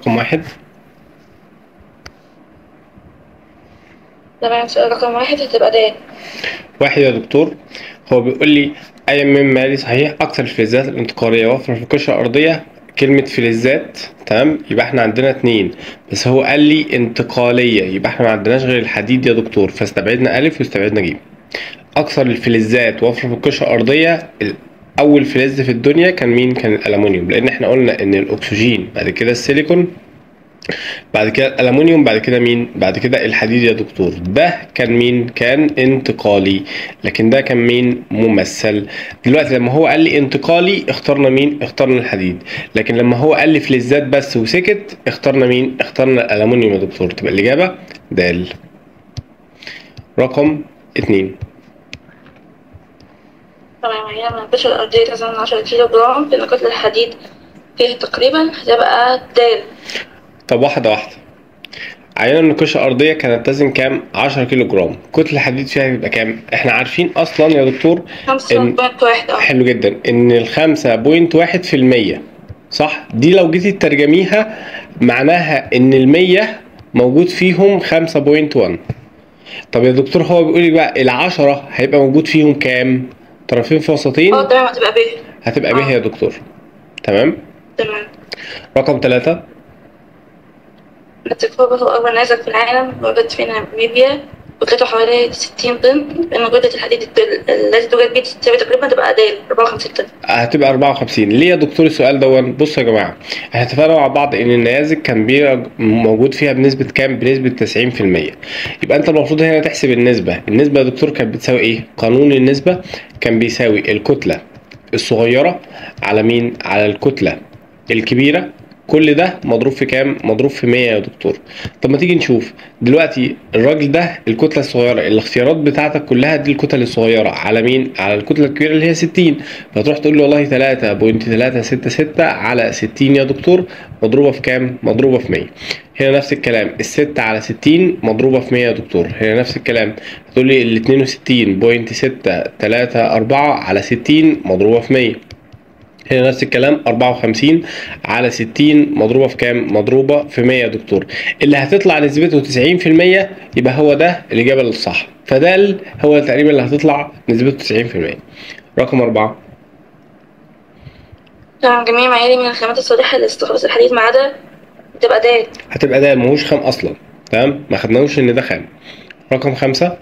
رقم واحد. تمام، سؤال رقم واحد هتبقى د. واحد يا دكتور، هو بيقول لي أي مما يلي صحيح أكثر الفلزات الانتقالية وفرة في القشرة الأرضية. كلمة فلزات تمام، يبقى احنا عندنا اتنين، بس هو قال لي انتقالية، يبقى احنا ما عندناش غير الحديد يا دكتور، فاستبعدنا ألف واستبعدنا جيم. أكثر الفلزات وفرة في القشرة الأرضية، أول فلز في الدنيا كان مين؟ كان الألمونيوم، لأن احنا قلنا إن الأكسجين، بعد كده السيليكون، بعد كده الالومنيوم، بعد كده مين؟ بعد كده الحديد يا دكتور. ده كان مين؟ كان انتقالي، لكن ده كان مين؟ ممثل. دلوقتي لما هو قال لي انتقالي اخترنا مين؟ اخترنا الحديد. لكن لما هو قال لي فلزات بس وسكت اخترنا مين؟ اخترنا الالومنيوم يا دكتور. تبقى الاجابه د. رقم اتنين. تمام، هي من القشرة الأرضية تزن 10 كيلو جرام في نقاط الحديد فيها تقريبا هتبقى د. طب واحده واحده. عينة من القشرة الأرضية كانت تزن كام؟ 10 كيلو جرام. كتلة الحديد فيها يبقى كام؟ احنا عارفين أصلا يا دكتور إن 5.1 حلو جدا إن ال5.1%، صح؟ دي لو جيتي تترجميها معناها إن ال100 موجود فيهم 5.1. طب يا دكتور هو بيقول لي بقى ال10 هيبقى موجود فيهم كام؟ طرفين في وسطين. تمام هتبقى ب. هتبقى ب يا دكتور. تمام؟ تمام. رقم 3. التجربة هو أول نيزك في العالم وجد في ناميبيا، وقته حوالي 60 طن، لأن جودة الحديد التي توجد به تساوي تقريبا تبقى د 54 طن. هتبقى 54. ليه يا دكتور السؤال دون؟ بصوا يا جماعه، احنا اتفقنا مع بعض ان النيازك كان موجود فيها بنسبه كام؟ بنسبه 90%. يبقى انت المفروض هنا تحسب النسبه. النسبه يا دكتور كانت بتساوي ايه؟ قانون النسبه كان بيساوي الكتله الصغيره على مين؟ على الكتله الكبيره. كل ده مضروب في كام؟ مضروب في 100 يا دكتور. طب ما تيجي نشوف دلوقتي الراجل ده الكتله الصغيره، الاختيارات بتاعتك كلها دي الكتل الصغيره على مين؟ على الكتله الكبيره اللي هي 60. فتروح تقول له والله 3.366 على 60 يا دكتور، مضروبه في كام؟ مضروبه في 100. هنا نفس الكلام، ال6 على 60 مضروبه في 100 يا دكتور. هنا نفس الكلام، هتقول لي ال 62.634 على 60 مضروبه في 100. هنا نفس الكلام، 54 على 60 مضروبة في كام؟ مضروبة في 100 يا دكتور. اللي هتطلع نسبته 90% يبقى هو ده الإجابة الصح، فده هو تقريبا اللي هتطلع نسبته 90%. رقم 4. تمام، جميع معايير من الخامات الصالحة لاستخلاص الحديد ما عدا تبقى د. هتبقى ده ماهوش خام أصلا، تمام؟ ما خدناهوش إن ده خام. رقم 5.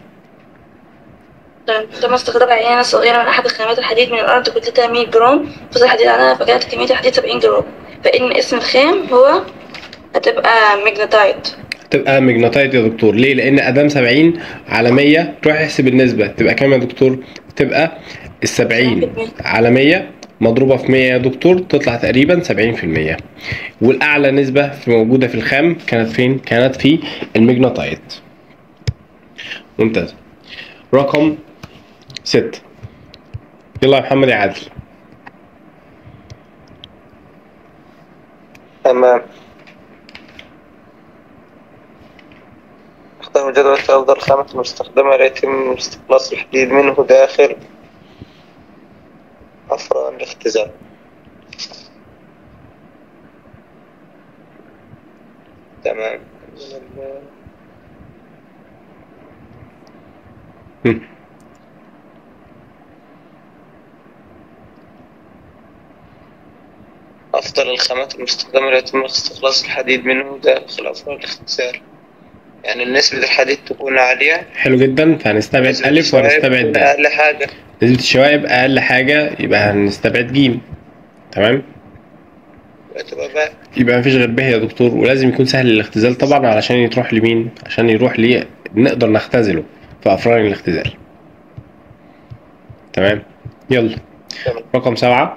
تم استخراج عينة صغيرة من أحد خامات الحديد من الأرض كتلتها 100 جرام، فصل الحديد عنها فكانت كمية الحديد 70 جرام، فإن اسم الخام هو هتبقى ماجنتايت. تبقى مجناطيت يا دكتور. ليه؟ لأن أدام 70 على 100 تروح احسب النسبة تبقى كام يا دكتور؟ تبقى ال70 على 100 مضروبة في 100 يا دكتور، تطلع تقريبا 70%. والأعلى نسبة موجودة في الخام كانت فين؟ كانت في المجناطيت. ممتاز. رقم 6. يلا يا محمد يا عادل. تمام. اختار جدول أفضل خامة مستخدمة ليتم استخلاص الحديد منه داخل أفران الاختزال. تمام. أفضل الخامات المستخدمة ليتم استخلاص الحديد منه داخل أفران الاختزال، يعني نسبة الحديد تكون عالية. حلو جدا، فهنستبعد ألف وهنستبعد د. أقل حاجة نسبة الشوائب أقل حاجة، يبقى هنستبعد ج. تمام؟ تبقى باء. يبقى مفيش غير ب يا دكتور، ولازم يكون سهل الاختزال طبعا علشان يروح لمين؟ عشان يروح ليه نقدر نختزله في أفران الاختزال. تمام؟ يلا. تمام. رقم 7.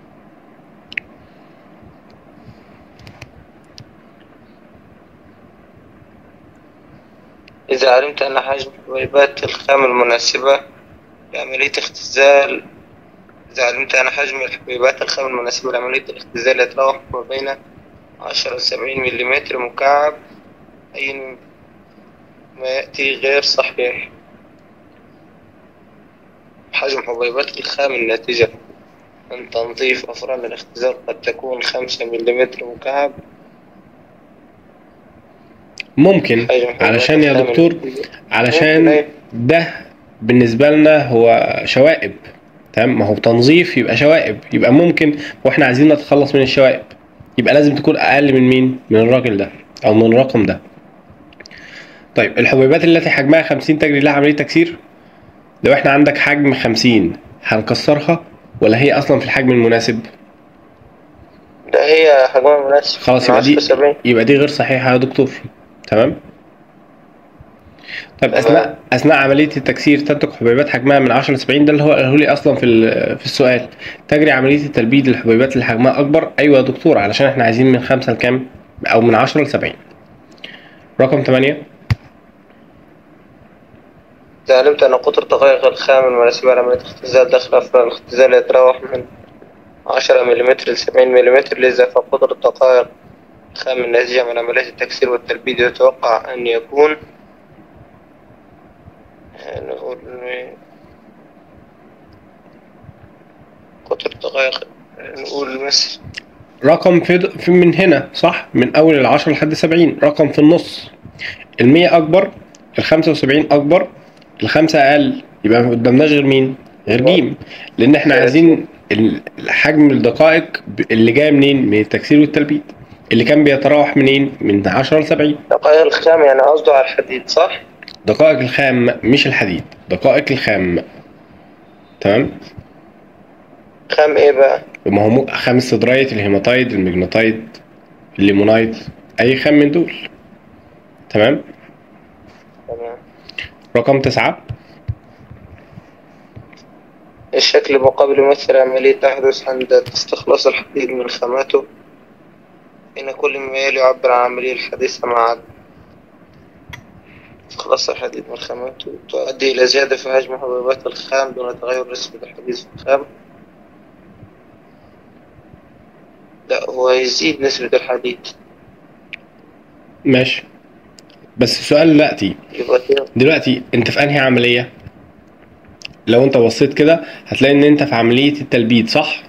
إذا علمت أن حجم حبيبات الخام المناسبة لعملية اختزال إذا علمت أن حجم الحبيبات الخام المناسبة لعملية الاختزال يتراوح ما بين 10 و70 مليمتر مكعب، أي ما يأتي غير صحيح. حجم حبيبات الخام الناتجة من تنظيف أفران الاختزال قد تكون 5 مليمتر مكعب، ممكن علشان يا دكتور، علشان ده بالنسبة لنا هو شوائب. تمام، ما هو تنظيف يبقى شوائب، يبقى ممكن واحنا عايزين نتخلص من الشوائب يبقى لازم تكون اقل من مين؟ من الراجل ده او من الرقم ده. طيب الحبيبات التي حجمها 50 تجري لها عملية تكسير، لو احنا عندك حجم 50 هنكسرها ولا هي اصلا في الحجم المناسب؟ ده هي حجمها مناسب. خلاص من يبقى 10 دي 70. يبقى دي غير صحيحة يا دكتور. تمام. طيب تمام. اثناء عمليه التكسير تنتج حبيبات حجمها من 10 ل 70، ده اللي هو قاله لي اصلا في السؤال. تجري عمليه التلبيد للحبيبات اللي حجمها اكبر. ايوه يا دكتور، علشان احنا عايزين من 5 لكام؟ او من 10 ل 70. رقم 8. إذا علمت أن قطر دقائق الخام المناسبة لعملية اختزال داخل أفران الاختزال يتراوح من 10 ملم ل 70 ملم، لذا فقطر الدقائق الخام الناتجة من عملية التكسير والتلبيد يتوقع أن يكون، نقول قطر دقائق، نقول مثل رقم في من هنا صح، من اول ال 10 لحد 70. رقم في النص، ال 100 اكبر، ال 75 اكبر، ال 5 اقل، يبقى ما قدامناش غير مين؟ غير جيم، لان احنا عايزين حجم الدقائق اللي جايه منين؟ من التكسير والتلبيد، اللي كان بيتراوح منين؟ من 10 ل 70. دقائق الخام يعني قصده على الحديد صح؟ دقائق الخام مش الحديد، دقائق الخام. تمام. خام ايه بقى؟ ما هو خام السدرايت، الهيماتايد، المجناطايد، الليمونايد، اي خام من دول. تمام. تمام. رقم 9. الشكل المقابل يمثل عملية تحدث عند استخلاص الحديد من خاماته، إن كل ما يلي يعبر عن عملية الحديثة مع استخلاص الحديد من خاماته تؤدي إلى زيادة في حجم حبيبات الخام دون تغير نسبة الحديد في الخام. لا، هو يزيد نسبة الحديد. ماشي، بس السؤال دلوقتي انت في انهي عملية؟ لو انت بصيت كده هتلاقي ان انت في عملية التلبيد صح؟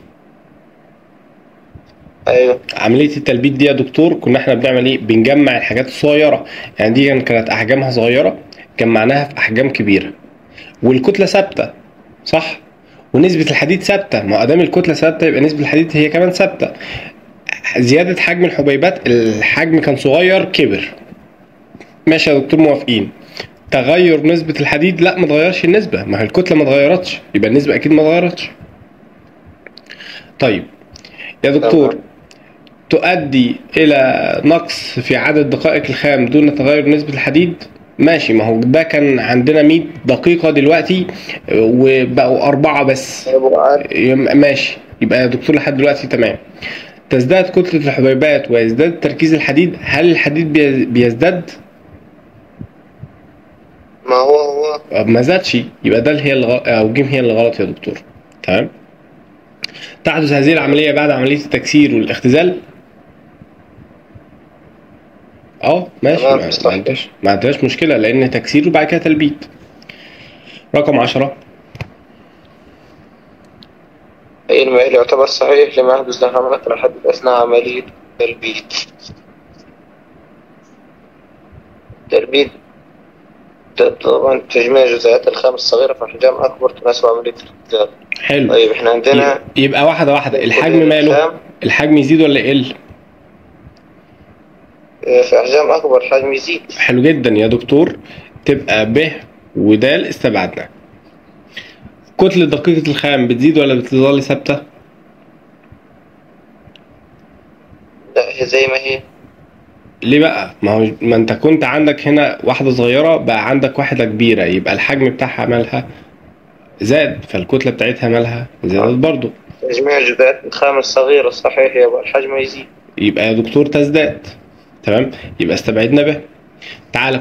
أيوه. عملية التلبيد دي يا دكتور كنا احنا بنعمل ايه؟ بنجمع الحاجات الصغيرة، يعني دي كانت احجامها صغيرة جمعناها في احجام كبيرة، والكتلة ثابتة صح؟ ونسبة الحديد ثابتة، ما ادام الكتلة ثابتة يبقى نسبة الحديد هي كمان ثابتة. زيادة حجم الحبيبات، الحجم كان صغير كبر. ماشي يا دكتور، موافقين. تغير نسبة الحديد، لا ما تغيرش النسبة، ما هي الكتلة ما اتغيرتش يبقى النسبة أكيد ما اتغيرتش. طيب يا دكتور، تؤدي إلى نقص في عدد دقائق الخام دون تغير نسبة الحديد. ماشي، ما هو ده كان عندنا 100 دقيقة دلوقتي وبقوا 4 بس. ماشي، يبقى يا دكتور لحد دلوقتي تمام. تزداد كتلة الحبيبات ويزداد تركيز الحديد، هل الحديد بيزداد؟ ما هو ما زادش، يبقى ده اللي هي او جيم هي اللي غلط يا دكتور. تمام. تحدث هذه العملية بعد عملية التكسير والاختزال. ماشي، ما عندناش مشكلة، لأن تكسير وبعد كده تلبيد. رقم 10. أي المائل يعتبر صحيح لما يحدث له حملة الحديد أثناء عملية التلبيد. طبعا تجميع جزيئات الخام الصغيرة في أحجام أكبر تناسب عملية الاختزال. حلو. طيب احنا عندنا يبقى واحدة الحجم ماله؟ الحجم يزيد ولا يقل؟ في أحجام أكبر الحجم يزيد. حلو جدا يا دكتور، تبقى ب ود استبعدنا. كتلة دقيقة الخام بتزيد ولا بتظل ثابتة؟ لا، هي زي ما هي. ليه بقى؟ ما انت كنت عندك هنا واحدة صغيرة بقى عندك واحدة كبيرة، يبقى الحجم بتاعها مالها؟ زاد، فالكتلة بتاعتها مالها؟ زادت برضو. تجميع جزيئات الخام الصغيرة صحيح، يبقى الحجم يزيد. يبقى يا دكتور تزداد. تمام، يبقى استبعدنا به. تعالى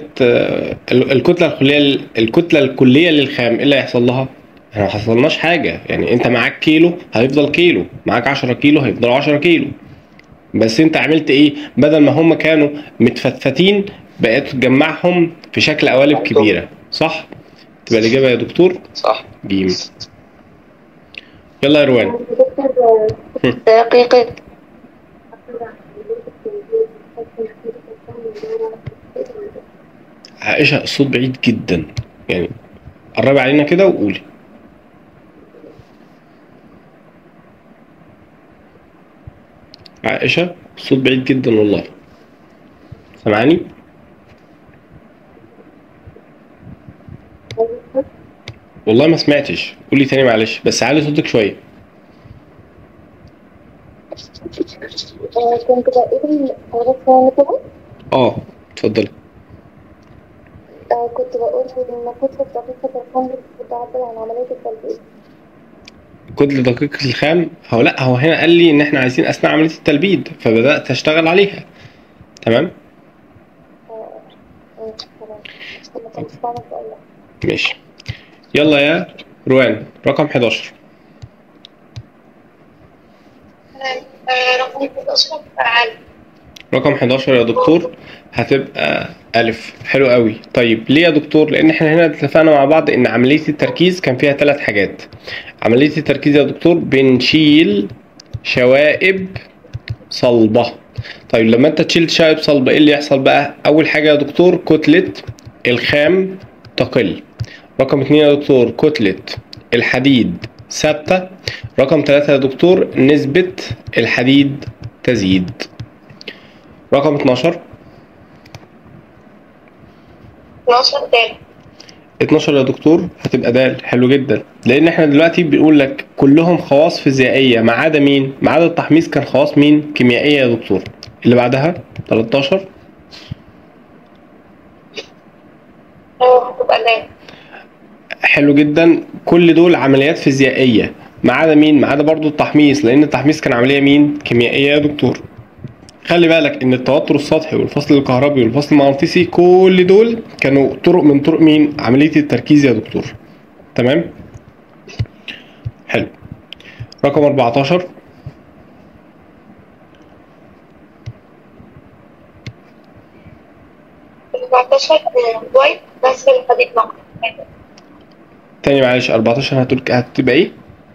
الكتلة الكلية للخام ايه اللي هيحصل لها؟ احنا ما حصلناش حاجة، يعني انت معاك كيلو هيفضل كيلو، معاك 10 كيلو هيفضلوا 10 كيلو، بس انت عملت ايه؟ بدل ما هم كانوا متفتفتين بقيت تجمعهم في شكل قوالب كبيرة صح؟ تبقى الإجابة يا دكتور صح. جيم. يلا يا روان. دقيقة عائشة الصوت بعيد جدا، يعني قربي علينا كده وقولي. عائشة الصوت بعيد جدا والله، سامعاني؟ والله ما سمعتش، قولي تاني معلش، بس علي صوتك شوية. كنت بقول حضرتك كده. اتفضلي. كنت بقول إن كتلة دقيقة الخام بتعبر عن عملية التلبيس. كتلة دقيقة الخام، هو هنا قال لي إن إحنا عايزين أثناء عملية التلبيد، فبدأت أشتغل عليها. تمام؟ خلاص. ماشي. يلا يا روان، رقم 11. رقم 11 فعال. رقم 11 يا دكتور هتبقى ألف. حلو قوي. طيب ليه يا دكتور؟ لأن إحنا هنا اتفقنا مع بعض إن عملية التركيز كان فيها 3 حاجات. عملية التركيز يا دكتور بنشيل شوائب صلبة. طيب لما أنت تشيل شوائب صلبة إيه اللي يحصل بقى؟ أول حاجة يا دكتور كتلة الخام تقل. رقم 2 يا دكتور كتلة الحديد ثابتة. رقم 3 يا دكتور نسبة الحديد تزيد. رقم 12 دال. 12 يا دكتور هتبقى دال. حلو جدا، لان احنا دلوقتي بنقول لك كلهم خواص فيزيائيه ما عدا مين؟ ما عدا التحميص كان خواص مين؟ كيميائيه يا دكتور. اللي بعدها 13 هتبقى دال. حلو جدا، كل دول عمليات فيزيائيه ما عدا مين؟ ما عدا برضو التحميص، لان التحميص كان عمليه مين؟ كيميائيه يا دكتور. خلي بالك ان التوتر السطحي والفصل الكهربي والفصل المغناطيسي كل دول كانوا طرق من طرق مين؟ عملية التركيز يا دكتور. تمام؟ حلو. رقم 14 وايت بس الحديد نقي. تاني معلش، 14 هتبقى ايه؟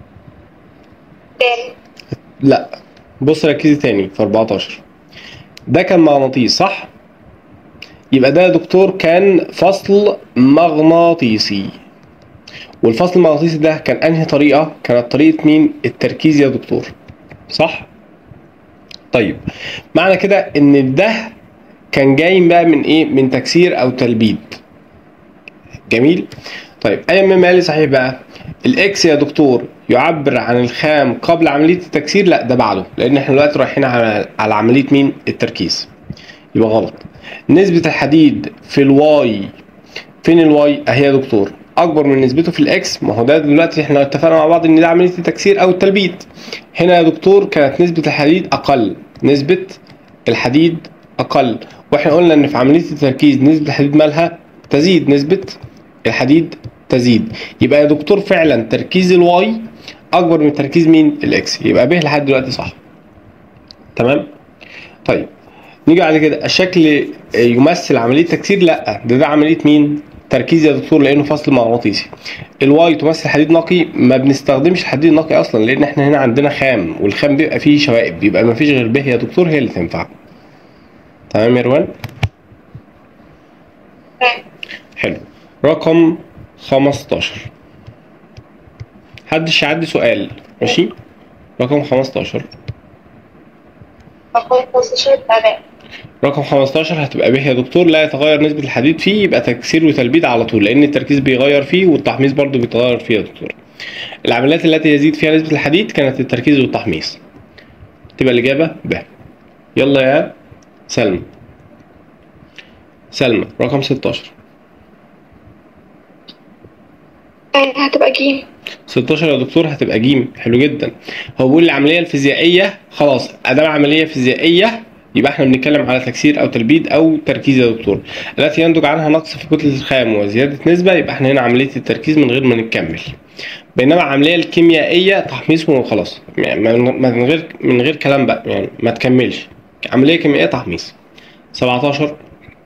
دال. لا بص ركزي تاني في 14. ده كان مغناطيس صح؟ يبقى ده يا دكتور كان فصل مغناطيسي. والفصل المغناطيسي ده كان انهي طريقة؟ كانت طريقة مين؟ التركيز يا دكتور. صح؟ طيب معنى كده ان ده كان جاي بقى من ايه؟ من تكسير او تلبيد. جميل. طيب اي مما يلي صحيح بقى. الاكس يا دكتور يعبر عن الخام قبل عمليه التكسير؟ لا ده بعده، لان احنا دلوقتي رايحين على عمليه مين؟ التركيز. يبقى غلط. نسبه الحديد في الواي، فين الواي؟ اهي يا دكتور اكبر من نسبته في الاكس. ما هو ده دلوقتي احنا اتفقنا مع بعض ان ده عمليه التكسير او التلبيد. هنا يا دكتور كانت نسبه الحديد اقل، نسبه الحديد اقل، واحنا قلنا ان في عمليه التركيز نسبه الحديد مالها؟ تزيد، نسبه الحديد تزيد. يبقى يا دكتور فعلا تركيز الواي اكبر من تركيز مين؟ الاكس. يبقى ب لحد دلوقتي صح. تمام. طيب نيجي على كده، الشكل يمثل عمليه تكسير؟ لا ده عمليه مين؟ تركيز يا دكتور، لانه فصل مغناطيسي. الواي تمثل حديد نقي؟ ما بنستخدمش الحديد النقي اصلا، لان احنا هنا عندنا خام، والخام بيبقى فيه شوائب، يبقى ما فيش غير ب يا دكتور هي اللي تنفع. تمام يا روان؟ حلو. رقم 15 محدش يعدي سؤال، ماشي؟ رقم 15 رقم 15 هتبقى ب يا دكتور لا يتغير نسبة الحديد فيه، يبقى تكسير وتلبيد على طول، لأن التركيز بيغير فيه والتحميص برضو بيتغير فيه يا دكتور. العمليات التي يزيد فيها نسبة الحديد كانت التركيز والتحميص. تبقى الإجابة ب. يلا يا سلمى. سلمى رقم 16 هتبقى جيم. 16 يا دكتور هتبقى جيم. حلو جدا. هو بيقول العمليه الفيزيائيه خلاص، ادام عمليه فيزيائيه يبقى احنا بنتكلم على تكسير او تلبيد او تركيز يا دكتور، التي ينتج عنها نقص في كتله الخام وزياده نسبه، يبقى احنا هنا عمليه التركيز من غير ما نكمل. بينما العمليه الكيميائيه تحميص وخلاص، يعني من غير كلام بقى، يعني ما تكملش. عمليه كيميائيه تحميص. 17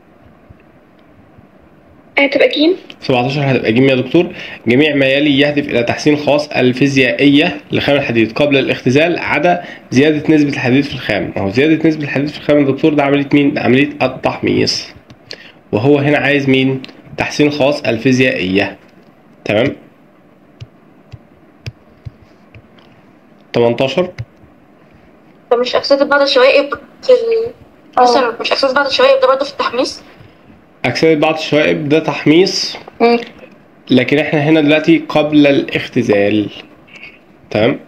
هتبقى جيم. 17 هتبقى جيم يا دكتور. جميع ما يلي يهدف إلى تحسين خواص الفيزيائية لخام الحديد قبل الاختزال عدا زيادة نسبة الحديد في الخام. أهو زيادة نسبة الحديد في الخام يا دكتور ده عملية مين؟ ده عملية التحميص. وهو هنا عايز مين؟ تحسين خاص الفيزيائية. تمام. 18. فمش أكسدة بعض الشوائب في مثلا مش أكسدة بعض الشوائب ده برضه في التحميص؟ أكسدة بعض الشوائب ده تحميص، لكن احنا هنا دلوقتي قبل الاختزال. تمام.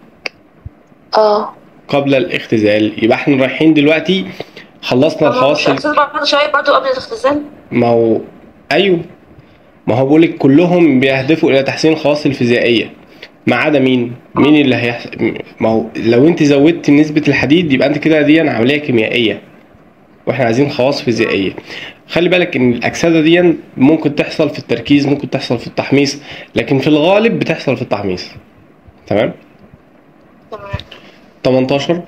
قبل الاختزال، يبقى احنا رايحين دلوقتي خلصنا الخواص. مش أكسدة بعض الشوائب برضه قبل الاختزال؟ ما هو ايوه، ما هو بقولك كلهم بيهدفوا الى تحسين الخواص الفيزيائيه ما عدا مين اللي هيحصل. ما هو لو انت زودت نسبه الحديد يبقى انت كده دي عمليه كيميائيه، واحنا عايزين خواص فيزيائيه. خلي بالك ان الاكسده دي ممكن تحصل في التركيز، ممكن تحصل في التحميص، لكن في الغالب بتحصل في التحميص. تمام. 18.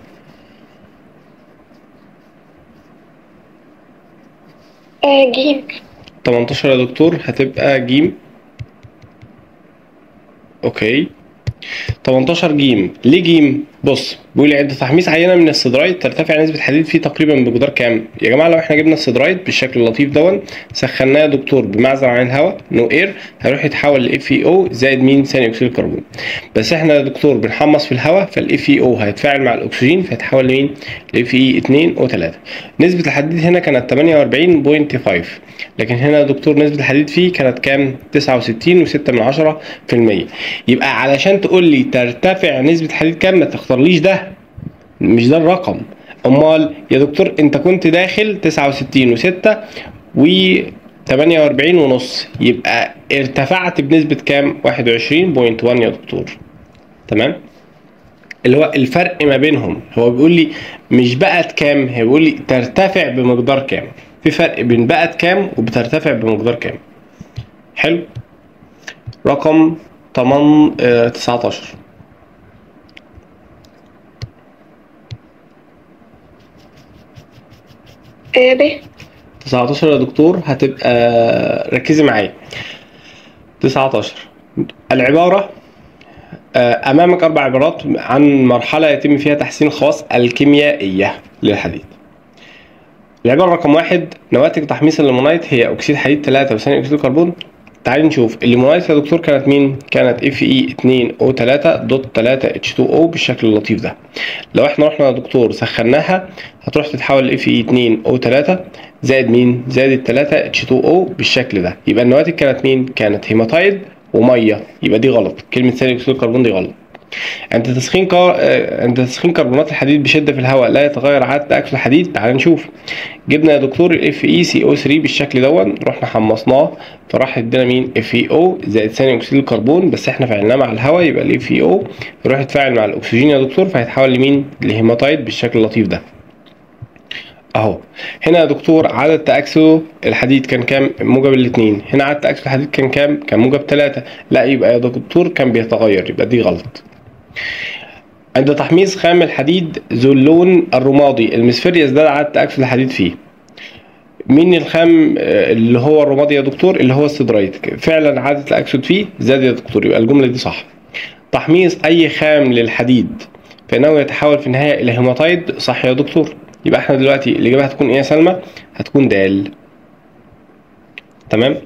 جيم. 18 يا دكتور هتبقى جيم. اوكي. 18 جيم. ليه جيم؟ بص بيقول لي عند تحميص عينه من السيدرايد ترتفع نسبه حديد فيه تقريبا بمقدار كام؟ يا جماعه لو احنا جبنا السيدرايد بالشكل اللطيف دون، سخناه يا دكتور بمعزل عن الهواء نو اير، هيروح يتحول ل FeO زائد مين؟ ثاني اكسيد الكربون. بس احنا يا دكتور بنحمص في الهواء، فالFeO هيتفاعل مع الاكسجين فيتحول لمين؟ ل Fe2O3. نسبه الحديد هنا كانت 48.5، لكن هنا يا دكتور نسبه الحديد فيه كانت كام؟ 69.6%. يبقى علشان تقول لي ترتفع نسبه حديد كام ما تختارليش ده، مش ده الرقم. امال يا دكتور انت كنت داخل 69.6 و 48.5، يبقى ارتفعت بنسبه كام؟ 21.1 يا دكتور. تمام. اللي هو الفرق ما بينهم، هو بيقول لي مش بقت كام، هو بيقول لي ترتفع بمقدار كام. في فرق بين بقت كام وبترتفع بمقدار كام. حلو. رقم 19. 19 يا دكتور هتبقى، ركزي معايا. 19 العبارة أمامك 4 عبارات عن مرحلة يتم فيها تحسين الخواص الكيميائية للحديد. العبارة رقم 1، نواتج تحميص الليمونايت هي أكسيد حديد 3 وثاني أكسيد الكربون. تعالي نشوف الليمونايت يا دكتور كانت مين؟ كانت Fe2O3.3H2O بالشكل اللطيف ده. لو احنا رحنا يا دكتور سخناها هتروح تتحول ل Fe2O3 زائد مين؟ زائد 3H2O بالشكل ده. يبقى النواتج كانت مين؟ كانت هيماتايد وميه، يبقى دي غلط، كلمة ثاني أكسيد الكربون دي غلط. عند تسخين كربونات الحديد بشدة في الهواء لا يتغير عدد تأكسد الحديد. تعال نشوف. جبنا يا دكتور ال FeCO3 بالشكل دون، رحنا حمصناه فراح ادينا مين؟ FeO زائد ثاني اكسيد الكربون، بس احنا فعلناه مع الهواء يبقى ال FeO يروح يتفاعل مع الاكسجين يا دكتور فهيتحول لمين؟ لهيماتايد بالشكل اللطيف ده. اهو هنا يا دكتور عدد تأكسد الحديد كان كام؟ موجب الاثنين. هنا عدد تأكسد الحديد كان كام؟ كان موجب 3. لا يبقى يا دكتور كان بيتغير، يبقى دي غلط. عند تحميص خام الحديد ذو اللون الرمادي المصفر يزداد عدد تأكسد الحديد فيه. مين الخام اللي هو الرمادي يا دكتور؟ اللي هو السيدرايت. فعلا عدد التأكسد فيه زاد يا دكتور، يبقى الجملة دي صح. تحميص أي خام للحديد فإنه يتحول في النهاية إلى هيماتايد، صح يا دكتور. يبقى احنا دلوقتي الإجابة هتكون إيه يا سلمى؟ هتكون د. تمام؟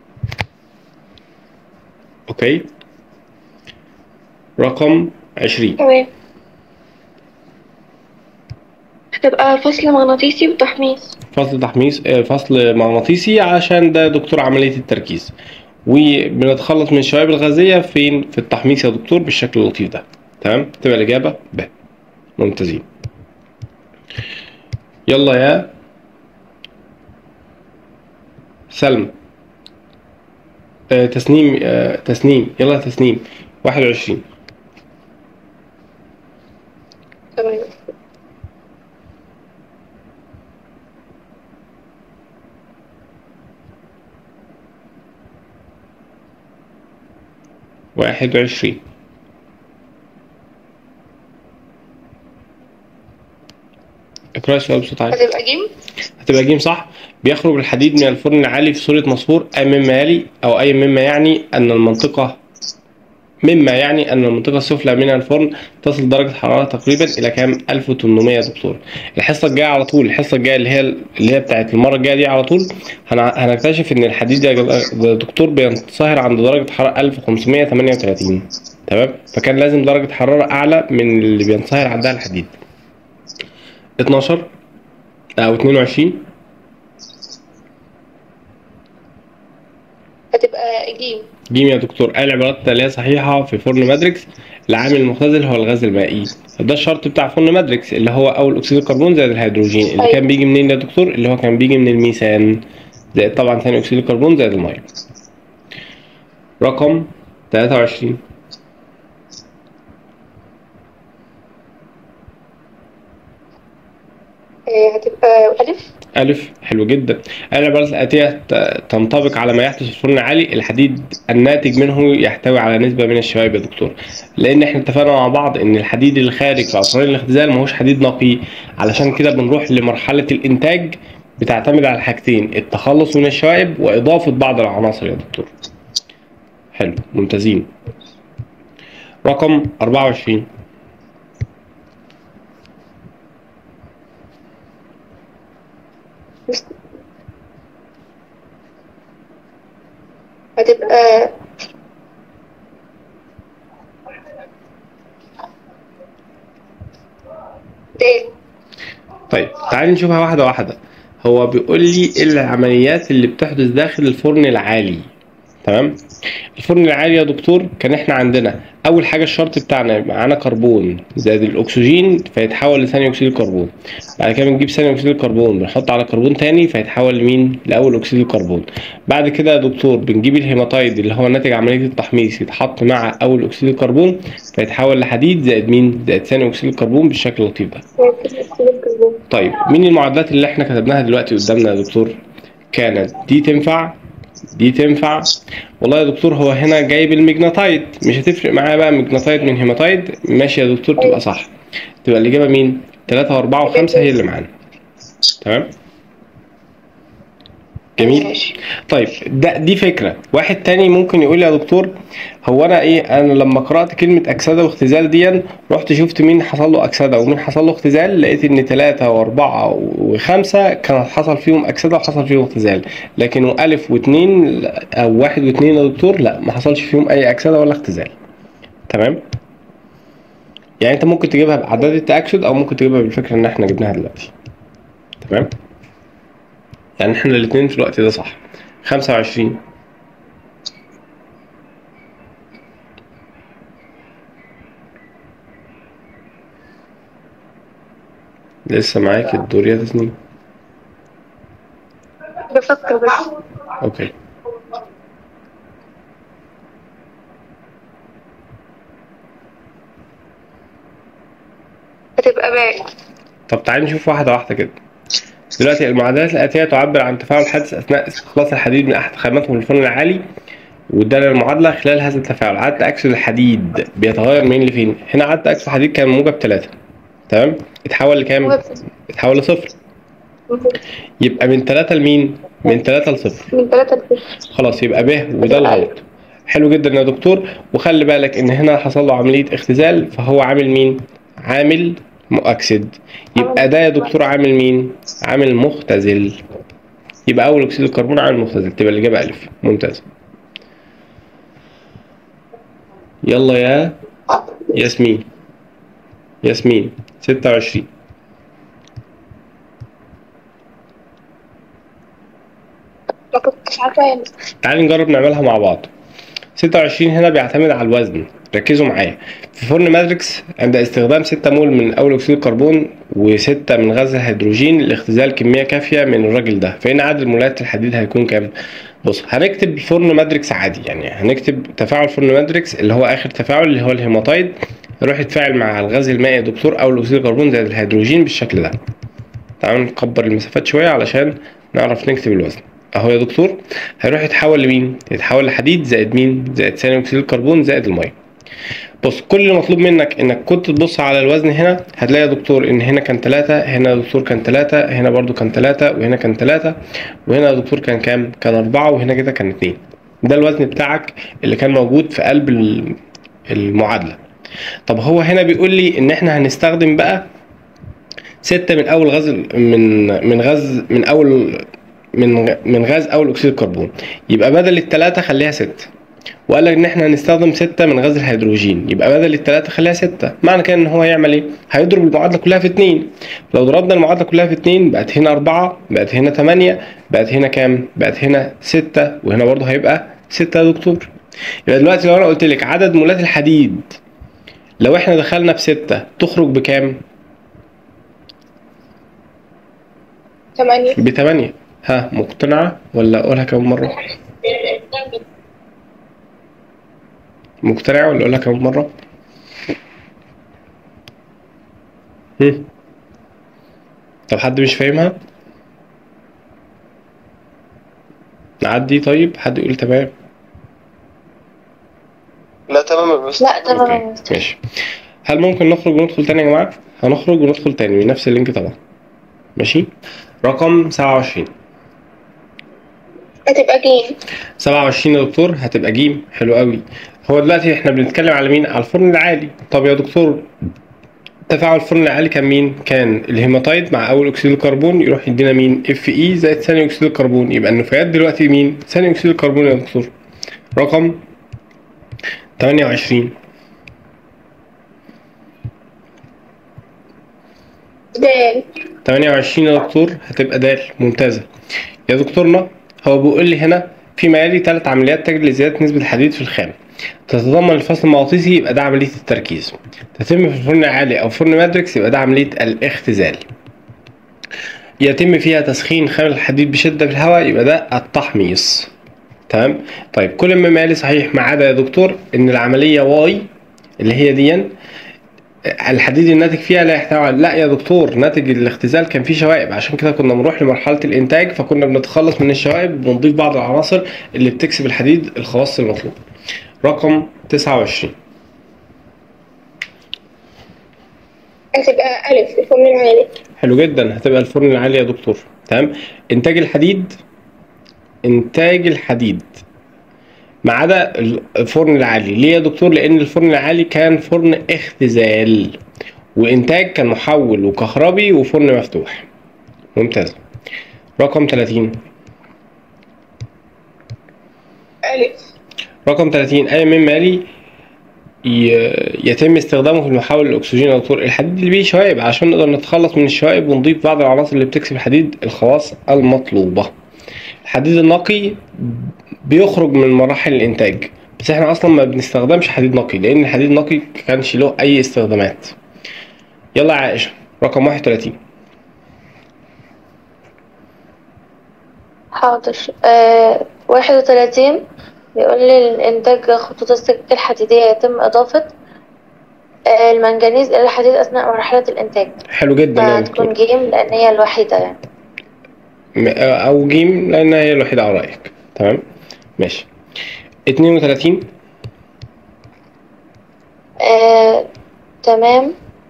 أوكي. رقم 20. تمام. هتبقى فصل مغناطيسي وتحميص. فصل تحميص، فصل مغناطيسي عشان ده دكتور عملية التركيز، وبنتخلص من الشوائب الغازية فين؟ في التحميص يا دكتور بالشكل اللطيف ده. تمام؟ تبقى الإجابة ب. ممتازين. يلا يا سلمى. تسنيم. تسنيم، يلا تسنيم. 21. تمام. واحد وعشرين. اقرأ السؤال بصوت عالي. هتبقى جيم. هتبقى جيم صح. بيخرج الحديد من الفرن العالي في صورة مصفور أي مما يلي، أو أي مما يعني أن المنطقة مما يعني ان المنطقه السفلى من الفرن تصل درجه حراره تقريبا الى كام؟ 1800 يا دكتور. الحصه الجايه على طول، الحصه الجايه اللي هي بتاعت المره الجايه دي على طول هنكتشف ان الحديد يا دكتور بينصهر عند درجه حراره 1538. تمام؟ فكان لازم درجه حراره اعلى من اللي بينصهر عندها الحديد. 12 او 22 هتبقى جيم. جيم يا دكتور. قال العبارات التالية صحيحة في فرن ماتريكس. العامل المختزل هو الغاز المائي. ده الشرط بتاع فرن ماتريكس اللي هو أول أكسيد الكربون زائد الهيدروجين اللي كان بيجي منين يا دكتور؟ اللي هو كان بيجي من الميثان زائد طبعا ثاني أكسيد الكربون زائد المية. رقم 23 هتبقى ألف. ألف. حلو جدا. العبارات الآتية تنطبق على ما يحدث في الفرن العالي. الحديد الناتج منه يحتوي على نسبة من الشوائب يا دكتور. لأن احنا اتفقنا مع بعض إن الحديد اللي خارج في عصارين الاختزال ماهوش حديد نقي، علشان كده بنروح لمرحلة الإنتاج بتعتمد على حاجتين: التخلص من الشوائب وإضافة بعض العناصر يا دكتور. حلو، ممتازين. رقم 24 هتبقى دال. طيب تعالي نشوفها واحدة واحدة. هو بيقول لي ايه العمليات اللي بتحدث داخل الفرن العالي. تمام؟ الفرن العالي يا دكتور كان احنا عندنا اول حاجه الشرط بتاعنا معانا كربون زائد الاكسجين فيتحول لثاني اكسيد الكربون. بعد كده بنجيب ثاني اكسيد الكربون بنحط على كربون تاني فيتحول لمين؟ لاول اكسيد الكربون. بعد كده يا دكتور بنجيب الهيماتايد اللي هو ناتج عمليه التحميص يتحط مع اول اكسيد الكربون فيتحول لحديد زائد مين؟ زائد ثاني اكسيد الكربون بالشكل اللطيف ده. طيب مين المعادلات اللي احنا كتبناها دلوقتي قدامنا يا دكتور؟ كانت دي تنفع، دي تنفع. والله يا دكتور هو هنا جايب المجناطايد، مش هتفرق معايا بقى مجناطايد من هيماتايد. ماشي يا دكتور، تبقى صح. تبقى الإجابة مين؟ 3 و4 و5 هي اللي معانا. تمام؟ جميل. طيب دي فكرة. واحد تاني ممكن يقول لي يا دكتور هو انا لما قرأت كلمة أكسدة واختزال دي رحت شفت مين حصل له أكسدة ومين حصل له اختزال، لقيت إن 3 و4 و5 كان حصل فيهم أكسدة وحصل فيهم اختزال، لكن ألف و2 أو 1 و2 يا دكتور لا، ما حصلش فيهم أي أكسدة ولا اختزال. تمام؟ يعني أنت ممكن تجيبها بأعداد التأكسد أو ممكن تجيبها بالفكرة إن إحنا جبناها دلوقتي. تمام؟ يعني احنا الاتنين في الوقت ده صح. 25 لسه معاك الدور يا تسنيم. بفكر بس. اوكي. هتبقى باء. طب تعالي نشوف واحدة واحدة كده. دلوقتي المعادلات الآتية تعبر عن تفاعل حادث أثناء استخلاص الحديد من أحد خاماتهم الفرن العالي، وادانا المعادلة خلال هذا التفاعل. عدد تأكسد الحديد بيتغير من لفين؟ هنا عدد تأكسد الحديد كان موجب 3. تمام؟ اتحول لكام؟ اتحول لصفر. يبقى من 3 لمين؟ من 3 لصفر. من 3 لصفر. خلاص يبقى ب وده الغلط. حلو جدا يا دكتور. وخلي بالك ان هنا حصل له عملية اختزال فهو عامل مين؟ عامل مؤكسد. يبقى ده يا دكتور عامل مين؟ عامل مختزل. يبقى اول اكسيد الكربون عامل مختزل. تبقى الاجابة ألف. ممتاز. يلا يا ياسمين. ياسمين 26. ما كنتش عارفة يعني. تعالي نجرب نعملها مع بعض. 26 هنا بيعتمد على الوزن. ركزوا معايا. في فرن ماتريكس عند استخدام 6 مول من اول اكسيد الكربون و6 من غاز الهيدروجين لاختزال كميه كافيه من الراجل ده، فإن عدد مولات الحديد هيكون كام؟ بص هنكتب فرن ماتريكس عادي، يعني هنكتب تفاعل فرن ماتريكس اللي هو اخر تفاعل اللي هو الهيماتايد يروح يتفاعل مع الغاز المائي يا دكتور او اكسيد الكربون زائد الهيدروجين بالشكل ده. تعالوا نكبر المسافات شويه علشان نعرف نكتب الوزن. اهو يا دكتور هيروح يتحول لمين؟ يتحول لحديد زائد مين؟ زائد ثاني اكسيد الكربون زائد الميه. بص كل اللي مطلوب منك انك كنت تبص على الوزن هنا، هتلاقي يا دكتور ان هنا كان 3، هنا يا دكتور كان 3، هنا برضو كان 3، وهنا كان 3، وهنا يا دكتور كان كام؟ كان 4، وهنا كده كان 2. ده الوزن بتاعك اللي كان موجود في قلب المعادله. طب هو هنا بيقول لي ان احنا هنستخدم بقى 6 من اول غاز من غاز اول اكسيد الكربون، يبقى بدل الثلاثه خليها 6. وقال لك ان احنا هنستخدم 6 من غاز الهيدروجين، يبقى بدل الثلاثه خليها 6. معنى كده ان هو هيعمل ايه؟ هيضرب المعادله كلها في 2. لو ضربنا المعادله كلها في 2 بقت هنا 4، بقت هنا 8، بقت هنا كام؟ بقت هنا 6، وهنا برضه هيبقى 6 يا دكتور. يبقى دلوقتي لو انا قلت لك عدد مولات الحديد لو احنا دخلنا ب6 تخرج بكام؟ 8. ب8. ها مقتنعة ولا اقولها كمان مرة؟ مقتنعة ولا اقولها كمان مرة؟ طب حد مش فاهمها؟ نعدي طيب، حد يقول تمام. لا تمام يا مستر. لا تمام يا اوكي مستر. ماشي. هل ممكن نخرج وندخل تاني يا جماعة؟ هنخرج وندخل تاني من نفس اللينك طبعا. ماشي. رقم 27. هتبقى جيم. 27 يا دكتور هتبقى جيم. حلو قوي. هو دلوقتي احنا بنتكلم على مين؟ على الفرن العالي. طب يا دكتور تفاعل الفرن العالي كان مين؟ كان الهيماتايد مع اول اكسيد الكربون يروح يدينا مين؟ اف اي زائد ثاني اكسيد الكربون، يبقى النفايات دلوقتي مين؟ ثاني اكسيد الكربون يا دكتور. رقم 28. دال. 28 يا دكتور هتبقى د. ممتازة يا دكتورنا. هو بيقول لي هنا في ما يلي 3 عمليات تجري لزيادة نسبة الحديد في الخام، تتضمن الفصل المغناطيسي يبقى ده عملية التركيز، تتم في الفرن العالي أو فرن ماتريكس يبقى ده عملية الاختزال، يتم فيها تسخين خام الحديد بشدة في الهواء يبقى ده التحميص. تمام. طيب كل ما يلي صحيح ما عدا يا دكتور إن العملية واي اللي هي دي الحديد الناتج فيها لا يحتوي لا يا دكتور، ناتج الاختزال كان فيه شوائب، عشان كده كنا بنروح لمرحلة الإنتاج فكنا بنتخلص من الشوائب ونضيف بعض العناصر اللي بتكسب الحديد الخواص المطلوب. رقم 29. هتبقى ألف الفرن العالي. حلو جدا هتبقى الفرن العالي يا دكتور. تمام. إنتاج الحديد ما عدا الفرن العالي. ليه يا دكتور؟ لأن الفرن العالي كان فرن اختزال، وإنتاج كان محول وكهربي وفرن مفتوح. ممتاز. رقم 30. ألف. رقم 30 أي من مالي يتم استخدامه في المحول الأكسجين يا دكتور. الحديد اللي بيه شوائب عشان نقدر نتخلص من الشوائب ونضيف بعض العناصر اللي بتكسب الحديد الخواص المطلوبة. الحديد النقي بيخرج من مراحل الإنتاج، بس احنا أصلا ما بنستخدمش حديد نقي لأن الحديد النقي كانش له أي استخدامات. يلا يا عائشة رقم 31. حاضر. 31 بيقول لي الإنتاج خطوط السكك الحديدية يتم إضافة المنجنيز إلى الحديد أثناء مرحلة الإنتاج. حلو جدا يا فتكون دكتور. جيم لأن هي الوحيدة يعني. أو جيم لأنها هي الوحيدة على رأيك. تمام ماشي. 32. تمام.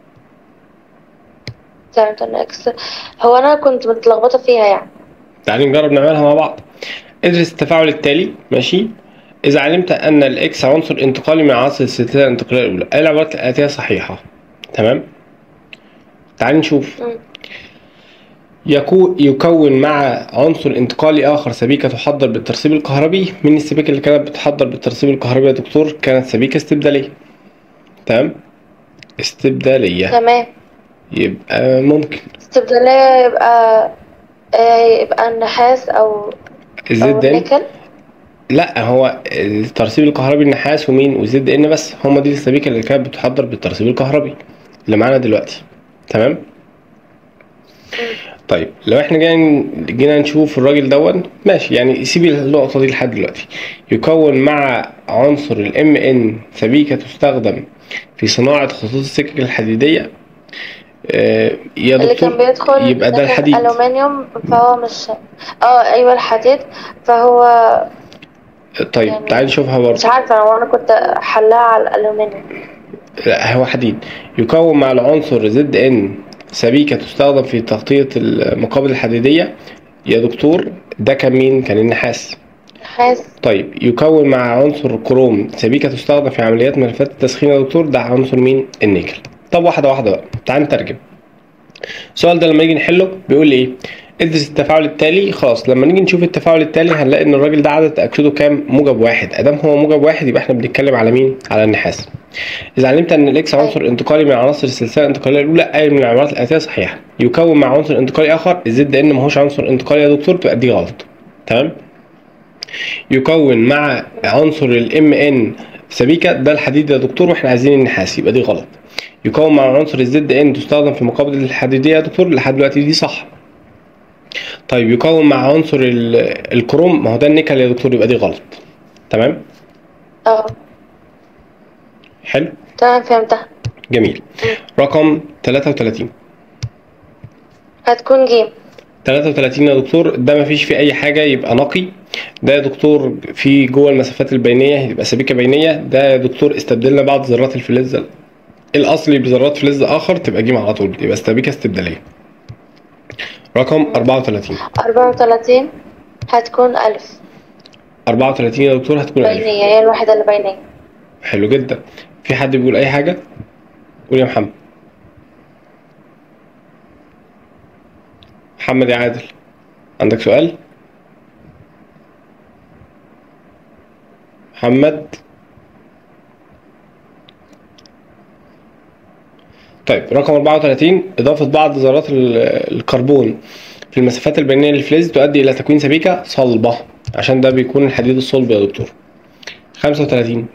هو أنا كنت متلخبطة فيها يعني. تعالي نجرب نعملها مع بعض. ادرس التفاعل التالي. ماشي. إذا علمت أن الإكس عنصر انتقالي من عناصر السلسلة الانتقالية الأولى، أي العبارات الآتية صحيحة؟ تمام. تعالي نشوف. يكون مع عنصر انتقالي آخر سبيكة تحضر بالترسيب الكهربي. من السبيكة اللي كانت بتحضر بالترسيب الكهربي يا دكتور؟ كانت سبيكة استبدالية. تمام. استبدالية. تمام. يبقى ممكن استبدالية يبقى النحاس أو الزد ان. النيكل. لا هو الترسيب الكهربي النحاس ومين وزد ان بس، هما دي السبيكة اللي كانت بتحضر بالترسيب الكهربي اللي معانا دلوقتي. تمام. طيب لو احنا جينا نشوف الراجل دون ماشي، يعني سيبي النقطة دي لحد دلوقتي. يكون مع عنصر الام ان سبيكة تستخدم في صناعة خطوط السكك الحديدية. يا اللي دكتور كان بيدخل يبقى ده الحديد. ألومنيوم فهو مش أيوة الحديد فهو. طيب يعني تعالي نشوفها برضه. مش عارفة وأنا كنت حلاها على الألومنيوم. لا هو حديد. يكون مع العنصر زد ان سبيكة تستخدم في تغطية المقابل الحديدية. يا دكتور ده كان مين؟ كان النحاس. نحاس. طيب يكون مع عنصر كروم سبيكة تستخدم في عمليات ملفات التسخين يا دكتور، ده عنصر مين؟ النيكل. طب واحدة واحدة بقى، تعال نترجم السؤال ده. لما نيجي نحله بيقول لي ايه؟ ادرس التفاعل التالي. خلاص لما نيجي نشوف التفاعل التالي هنلاقي ان الراجل ده عدد تأكسده كام؟ موجب واحد. ادام هو موجب واحد يبقى احنا بنتكلم على مين؟ على النحاس. اذا علمت ان الاكس عنصر انتقالي من عناصر السلسله الانتقاليه الاولى، اي من العبارات الاتيه صحيحه. يكون مع عنصر انتقالي اخر، الزد ان ماهوش عنصر انتقالي يا دكتور، تبقى دي غلط. تمام. يكون مع عنصر الام ان سبيكه، ده الحديد يا دكتور واحنا عايزين النحاس، يبقى دي غلط. يكون مع عنصر الزد ان تستخدم في مقابله الحديديه يا دكتور، لحد دلوقتي دي صح. طيب يكون مع عنصر الكروم، ما هو ده النيكل يا دكتور، يبقى دي غلط. تمام. حلو. تمام فهمتها. جميل. رقم 33 هتكون جيم. 33 يا دكتور ده مفيش فيه اي حاجه، يبقى نقي. ده يا دكتور في جوه المسافات البينيه يبقى سبيكه بينيه. ده يا دكتور استبدلنا بعض ذرات الفلز الاصلي بذرات فلز اخر، تبقى جيم على طول، يبقى سبيكه استبداليه. رقم 34 هتكون ألف. 34 يا دكتور هتكون ألف. بينية، هي الوحدة اللي بينية. حلو جدا. في حد بيقول اي حاجه؟ قول يا محمد. محمد يا عادل، عندك سؤال؟ محمد. طيب رقم 34 إضافة بعض ذرات الكربون في المسافات البينية للفلز تؤدي إلى تكوين سبيكة صلبة، عشان ده بيكون الحديد الصلب يا دكتور. 35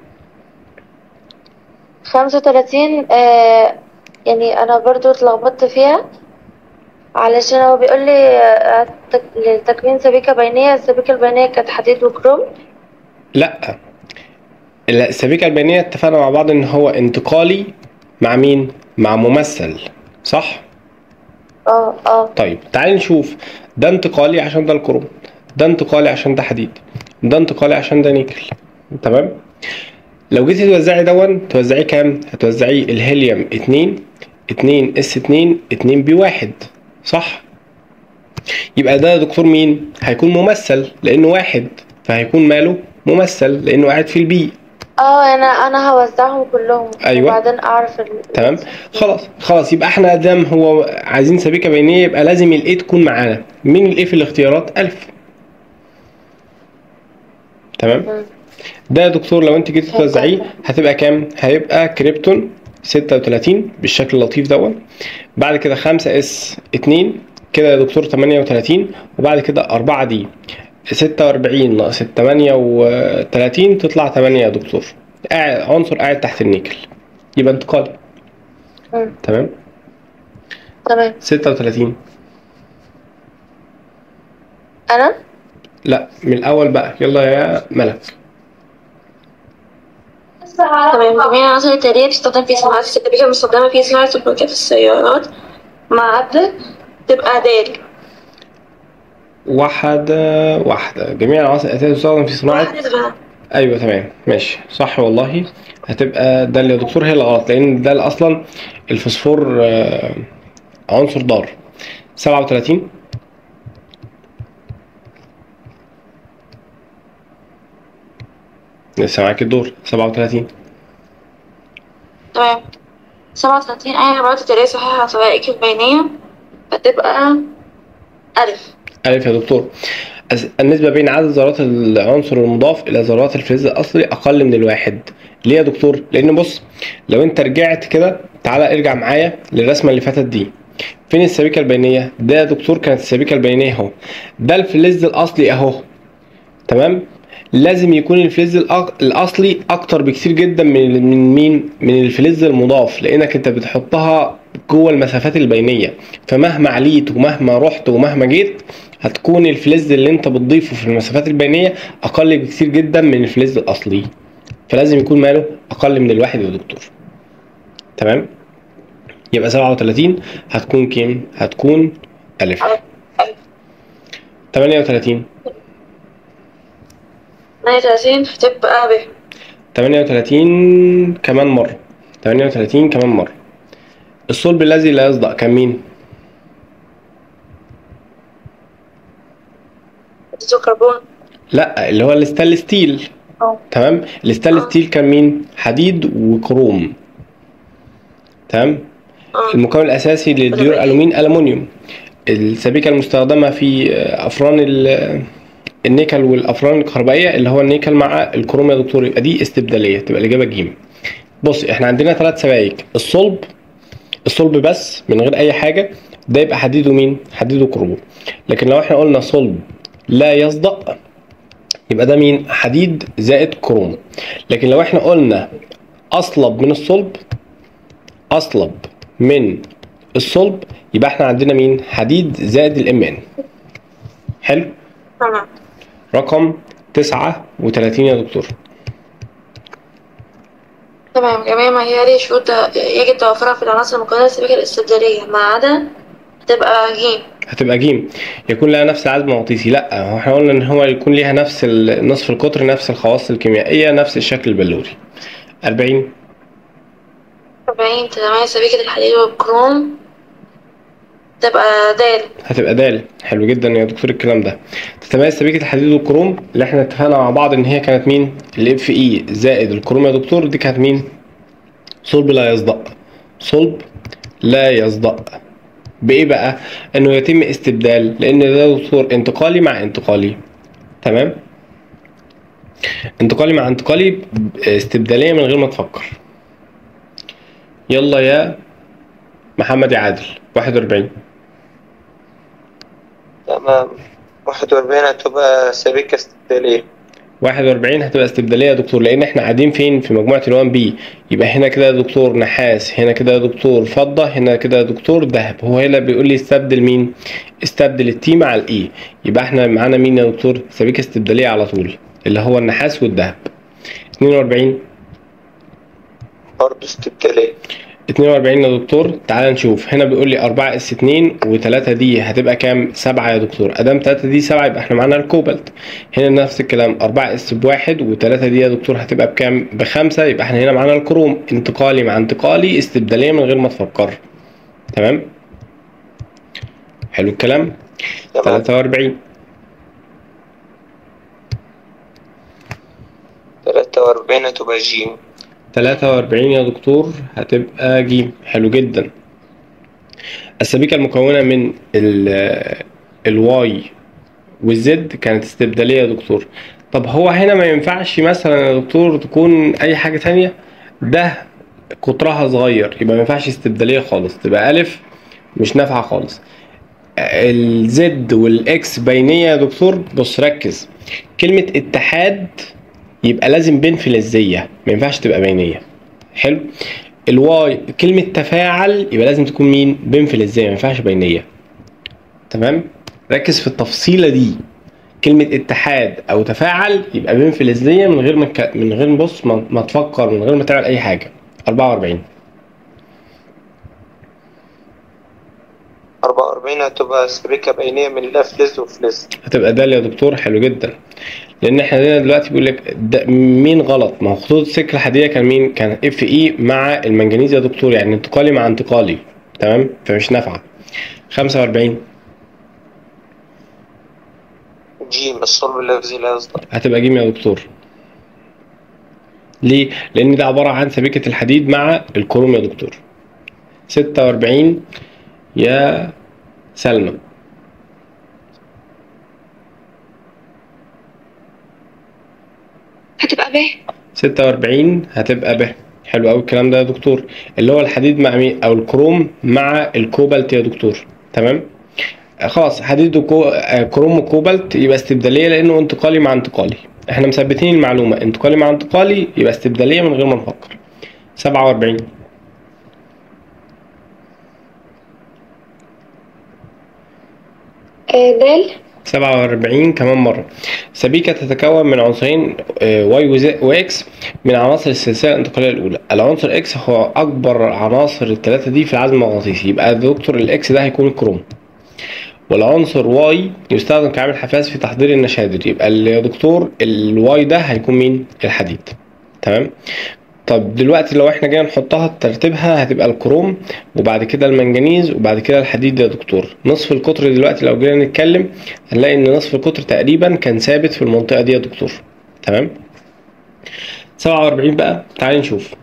35 يعني أنا برضو اتلخبطت فيها، علشان هو بيقول لي لتكوين سبيكة بينية. السبيكة البينية كانت حديد وكروم. لا، السبيكة البينية اتفقنا مع بعض إن هو انتقالي مع مين؟ مع ممثل، صح؟ طيب تعالي نشوف. ده انتقالي عشان ده الكروم، ده انتقالي عشان ده حديد، ده انتقالي عشان ده نيكل. تمام. لو جيتي توزعي توزعيه كام؟ هتوزعيه الهيليوم 2 اس 2 بي 1، صح؟ يبقى ده يا دكتور مين؟ هيكون ممثل لانه واحد، فهيكون ماله؟ ممثل لانه قاعد في البي. انا هوزعهم كلهم. ايوه وبعدين اعرف تمام. خلاص يبقى احنا دام هو عايزين سبيكه بينيه يبقى لازم الاي تكون معانا. مين الاي في الاختيارات؟ 1000. تمام. ده يا دكتور لو انت جيتي توزعيه هتبقى كام؟ هيبقى كريبتون 36 بالشكل اللطيف دوت. بعد كده 5 اس 2 كده يا دكتور 38، وبعد كده 4 دي 46 ناقص 38 تطلع 8 يا دكتور. عنصر قاعد تحت النيكل، يبقى انتقالي. تمام. 36 انا لا من الاول بقى، يلا يا ملك. تمام. جميع العناصر التالية تستخدم في صناعة السبيكة المستخدمة في صناعة البلوكات السيارات ما عدا تبقى دال. واحدة. جميع العناصر الآتية تستخدم في صناعة. أيوة تمام ماشي صح والله. هتبقى ده اللي يا دكتور هي الغلط، لأن ده أصلا الفوسفور عنصر ضار. 37 لسه معاك الدور. 37 تمام. 37 أي عبارات التالية صحيحة سواء كيف بينية، فتبقى ألف. ألف يا دكتور. النسبة بين عدد ذرات العنصر المضاف إلى ذرات الفلز الأصلي أقل من الواحد. ليه يا دكتور؟ لأن بص لو أنت رجعت كده، تعالى ارجع معايا للرسمة اللي فاتت دي. فين السبيكة البينية؟ ده يا دكتور كانت السبيكة البينية أهو. ده الفلز الأصلي أهو. تمام؟ لازم يكون الفلز الأصلي أكتر بكتير جدا من مين؟ من الفلز المضاف، لأنك أنت بتحطها جوه المسافات البينية، فمهما عليت ومهما رحت ومهما جيت هتكون الفلز اللي انت بتضيفه في المسافات البينية اقل بكتير جدا من الفلز الاصلي، فلازم يكون ماله اقل من الواحد يا دكتور. تمام. يبقى 37 هتكون كام؟ هتكون ألف. 38 هتبقى ب. 38 كمان مرة. 38 كمان مرة. الصلب الذي لا يصدأ كان مين؟ الكربون. لا اللي هو الستانلس ستيل. تمام. الستانلس ستيل كان مين؟ حديد وكروم. تمام. المكون الاساسي للديور الومنيوم. السبيكه المستخدمه في افران النيكل والافران الكهربائيه اللي هو النيكل مع الكروم يا دكتور، يبقى دي استبداليه، تبقى الاجابه ج. بص احنا عندنا 3 سبايك، الصلب بس من غير اي حاجه، ده يبقى حديد ومين؟ حديد وكروم. لكن لو احنا قلنا صلب لا يصدأ يبقى ده مين؟ حديد زائد كروم. لكن لو احنا قلنا اصلب من الصلب يبقى احنا عندنا مين؟ حديد زائد الام. حلو. تمام. رقم 39 يا دكتور. تمام. جميع معيار شروط يجب توفرها في العناصر المكونة للسبيكة الاستبدالية ما عدا هتبقى ج. يكون لها نفس العدد المغناطيسي. لا هو احنا قلنا ان هو يكون ليها نفس نصف القطر، نفس الخواص الكيميائية، نفس الشكل البلوري. 40 تمام. سبيكة الحديد والكروم هتبقى د. حلو جدا يا دكتور الكلام ده. تتميز سبيكة الحديد والكروم اللي احنا اتفقنا مع بعض ان هي كانت مين؟ الاف اي زائد الكروم يا دكتور، دي كانت مين؟ صلب لا يصدأ. بايه بقى؟ انه يتم استبدال، لان ده دكتور انتقالي مع انتقالي. تمام. انتقالي مع انتقالي، استبدالية من غير ما تفكر. يلا يا محمد يا عادل. 41. تمام. 41 هتبقى سبيكة استبدالية. 41 هتبقى استبدالية يا دكتور، لان احنا قاعدين فين؟ في مجموعة ال1 بي. يبقى هنا كده يا دكتور نحاس، هنا كده يا دكتور فضة، هنا كده يا دكتور ذهب. هو هنا بيقول لي استبدل مين؟ استبدل التي مع الاي. يبقى احنا معانا مين يا دكتور؟ سبيكة استبدالية على طول اللي هو النحاس والذهب. 42 برضه استبدالية. 42 يا دكتور. تعال نشوف هنا بيقول لي 4 اس 2 و3 دي هتبقى كام؟ 7 يا دكتور. ادام 3 دي 7 يبقى احنا معانا الكوبالت. هنا نفس الكلام 4 اس ب1 و3 دي يا دكتور هتبقى بكام؟ ب5. يبقى احنا هنا معانا الكروم. انتقالي مع انتقالي، استبداليه من غير ما تفكر. تمام. حلو الكلام. 43 هتبقى ج. 43 يا دكتور هتبقى ج. حلو جدا. السبيكة المكونة من الواي والزد كانت استبدالية يا دكتور. طب هو هنا ما ينفعش مثلا يا دكتور تكون اي حاجة تانية؟ ده قطرها صغير يبقى ما ينفعش استبدالية خالص، تبقى الف مش نافعة خالص. الزد والاكس بينية يا دكتور. بص ركز، كلمة اتحاد يبقى لازم بين فلزية، ما ينفعش تبقى بينية. حلو. الواي كلمة تفاعل يبقى لازم تكون مين؟ بين فلزية، ما ينفعش بينية. تمام. ركز في التفصيلة دي، كلمة اتحاد او تفاعل يبقى بين فلزية من غير بص ما تفكر، من غير ما تعمل اي حاجة. 44 هتبقى سبيكة بينية من لا فلز وفلز. هتبقى دال يا دكتور. حلو جدا. لان احنا هنا دلوقتي بيقول لك مين غلط؟ ما هو خطوط السكه الحديديه كان مين؟ كان اف اي مع المنجنيز يا دكتور، يعني انتقالي مع انتقالي. تمام. فمش نافعه. 45 ج. الصلب اللفظي لا يصدق. هتبقى ج يا دكتور. ليه؟ لان ده عباره عن سبيكه الحديد مع الكروم يا دكتور. 46 يا سلمى. هتبقى ب. 46 هتبقى ب. حلو قوي الكلام ده يا دكتور، اللي هو الحديد مع مين؟ او الكروم مع الكوبالت يا دكتور. تمام. خلاص حديد كروم وكوبالت يبقى استبداليه لانه انتقالي مع انتقالي. احنا مثبتين المعلومه، انتقالي مع انتقالي يبقى استبداليه من غير ما نفكر. 47 د. 47 كمان مرة. سبيكة تتكون من عنصرين واي واكس من عناصر السلسلة الانتقالية الأولى. العنصر اكس هو أكبر عناصر الثلاثة دي في العزم المغناطيسي، يبقى دكتور الاكس ده هيكون الكروم. والعنصر واي يستخدم كعامل حفاز في تحضير النشادر، يبقى يا دكتور الواي ده هيكون مين؟ الحديد. تمام. طب دلوقتي لو احنا جينا نحطها ترتيبها هتبقى الكروم وبعد كده المنجنيز وبعد كده الحديد يا دكتور. نصف القطر دلوقتي لو جينا نتكلم هنلاقي ان نصف القطر تقريبا كان ثابت في المنطقة دي يا دكتور. تمام. 47 بقى تعالي نشوف.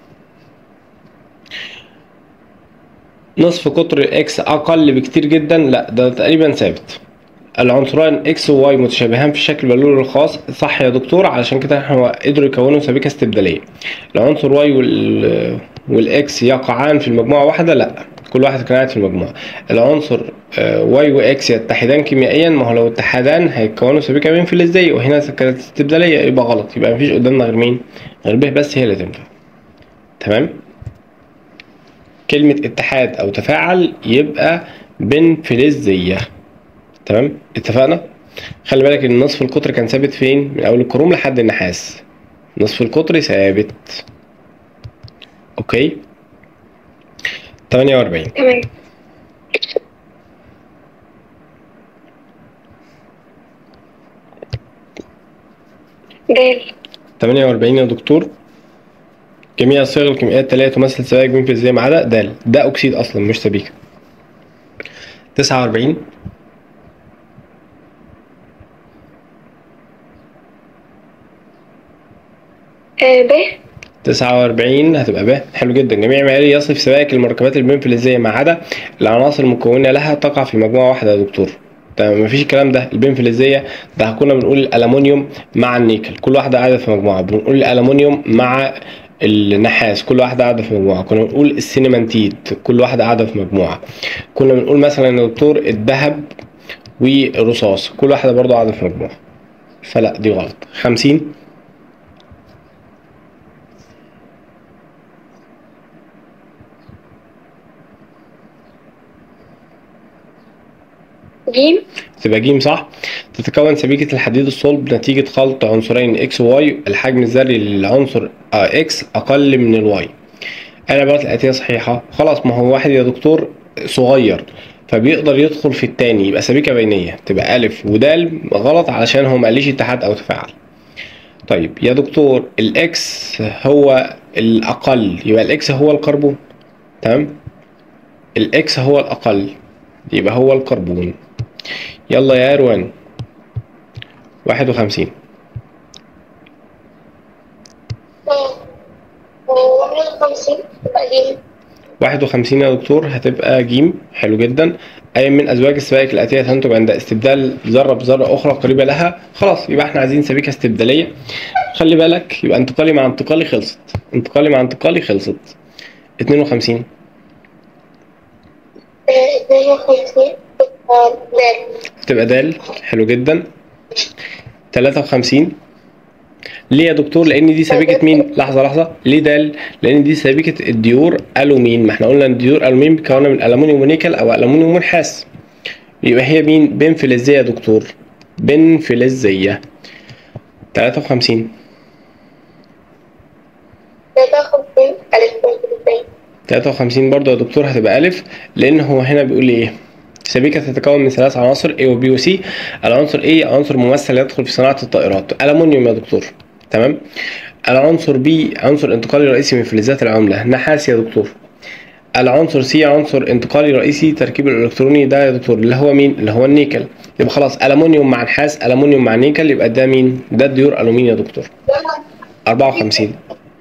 نصف قطر اكس اقل بكتير جدا، لا ده تقريبا ثابت. العنصران اكس وواي متشابهان في الشكل البلوري الخاص، صح يا دكتور، علشان كده احنا قدروا يكونوا سبيكة استبدالية. العنصر واي والاكس يقعان في المجموعة واحدة، لا كل واحد كان قاعد في المجموعة. العنصر واي واكس يتحدان كيميائيا، ما هو لو اتحدان هيكونوا سبيكة بين فلزية، وهنا كانت استبدالية يبقى غلط، يبقى مفيش قدامنا غير مين؟ غير ب بس هي اللي تنفع. تمام. كلمة اتحاد او تفاعل يبقى بين فلزية. تمام اتفقنا. خلي بالك ان نصف القطر كان ثابت فين؟ من اول الكروم لحد النحاس، نصف القطر ثابت. اوكي. 48 تمام. دال. 48 يا دكتور. جميع الصيغ الكيميائية التالية تمثل سبائك بين فلزية ما عدا د، ده اكسيد اصلا مش سبيكة. 49 ب. 49 هتبقى ب. حلو جدا. جميع معياري يصف سبائك المركبات البين فلزية ما عدا العناصر المكونة لها تقع في مجموعة واحدة يا دكتور. تمام مفيش الكلام ده. البين فلزية ده كنا بنقول الألمونيوم مع النيكل كل واحدة قاعدة في مجموعة، بنقول الألمونيوم مع النحاس كل واحدة قاعدة في مجموعة، كنا بنقول السينمنتيد كل واحدة قاعدة في مجموعة، كنا بنقول مثلا يا دكتور الذهب والرصاص كل واحدة برضو قاعدة في مجموعة، فلا دي غلط. 50 جيم. تبقى جيم صح. تتكون سبيكة الحديد الصلب نتيجة خلط عنصرين اكس وواي، الحجم الذري للعنصر اكس اقل من الواي. العبارات الآتية صحيحة. خلاص ما هو واحد يا دكتور صغير فبيقدر يدخل في التاني، يبقى سبيكة بينية، تبقى ألف ودال غلط علشان هو مقاليش اتحاد أو تفاعل. طيب يا دكتور الإكس هو الأقل، يبقى الإكس هو الكربون. تمام. الإكس هو الأقل يبقى هو الكربون. يلا يا روان. 51 51 يا دكتور هتبقى جيم. حلو جدا. أي من أزواج السبائك الآتية تنتج عند استبدال ذرة بذرة أخرى قريبة لها. خلاص يبقى احنا عايزين سبيكة استبدالية. خلي بالك يبقى انتقالي مع انتقالي خلصت، انتقالي مع انتقالي خلصت. 52 هتبقى دال. حلو جدا. 53 ليه يا دكتور؟ لان دي سبيكه مين؟ لحظه ليه دال؟ لان دي سبيكه الديور الومين، ما احنا قلنا ان الديور الومين بيتكون من الومنيوم ونيكل او الومنيوم ونحاس، يبقى هي مين؟ بين فلزيه يا دكتور، بين فلزيه. 53 53 برضه يا دكتور هتبقى الف، لان هو هنا بيقول ايه؟ سبيكة تتكون من ثلاث عناصر A و B و C. العنصر A عنصر ممثل يدخل في صناعة الطائرات، ألمونيوم يا دكتور. تمام. العنصر B عنصر انتقالي رئيسي من فلزات العملة، نحاس يا دكتور. العنصر C عنصر انتقالي رئيسي تركيب الإلكتروني ده يا دكتور اللي هو مين؟ اللي هو النيكل. يبقى خلاص ألمونيوم مع نحاس، ألمونيوم مع نيكل، يبقى ده مين؟ ده الديور ألومين يا دكتور. 54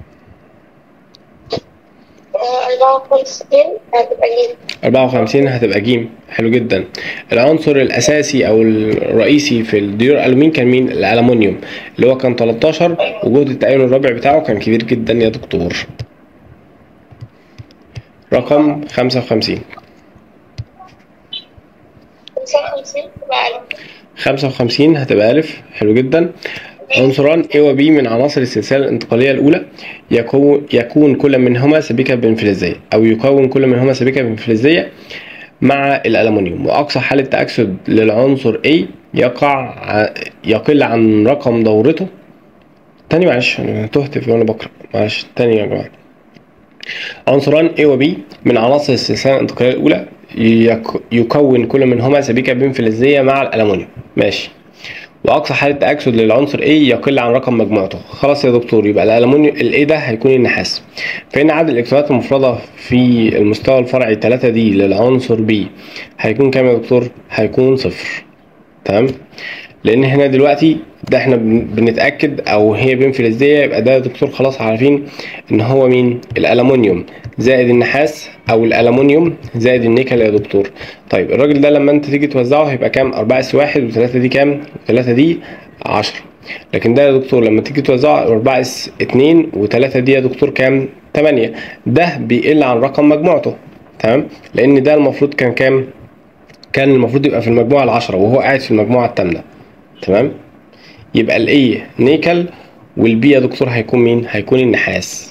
54 هتبقى جيم. حلو جدا. العنصر الاساسي او الرئيسي في الديور الالومين كان مين؟ الالومنيوم اللي هو كان 13 وجهد التأين الرابع بتاعه كان كبير جدا يا دكتور. رقم 55 55 هتبقى ألف. حلو جدا. عنصران A و B من عناصر السلسلة الانتقالية الأولى يكون كل منهما سبيكة بنفلزية، أو يكون كل منهما سبيكة بنفلزية مع الألمنيوم، وأقصى حالة تأكسد للعنصر A يقل عن رقم دورته. تاني معلش أنا تهت في وأنا بقرأ، معلش تاني يا جماعة. عنصران A و B من عناصر السلسلة الانتقالية الأولى يكون كل منهما سبيكة بنفلزية مع الألمنيوم. ماشي. واقصى حاله تاكسد للعنصر A يقل عن رقم مجموعته. خلاص يا دكتور، يبقى الالومنيوم A ده هيكون النحاس. فان عدد الالكترونات المفرده في المستوى الفرعي 3 دي للعنصر B هيكون كام يا دكتور؟ هيكون 0. تمام، لان هنا دلوقتي ده احنا بنتاكد او هي بين فلزيه، يبقى ده يا دكتور خلاص عارفين ان هو مين؟ الالومنيوم زائد النحاس، او الالومنيوم زائد النيكل يا دكتور. طيب الراجل ده لما انت تيجي توزعه هيبقى كام؟ 4s1 و3 دي كام؟ و3 دي 10. لكن ده يا دكتور لما تيجي توزعه 4s2 و3 دي يا دكتور كام؟ 8. ده بيقل عن رقم مجموعته. تمام، لان ده المفروض كان كام؟ كان المفروض يبقى في المجموعه ال10 وهو قاعد في المجموعه الثامنه. تمام، يبقى الاي نيكل والبي يا دكتور هيكون مين؟ هيكون النحاس.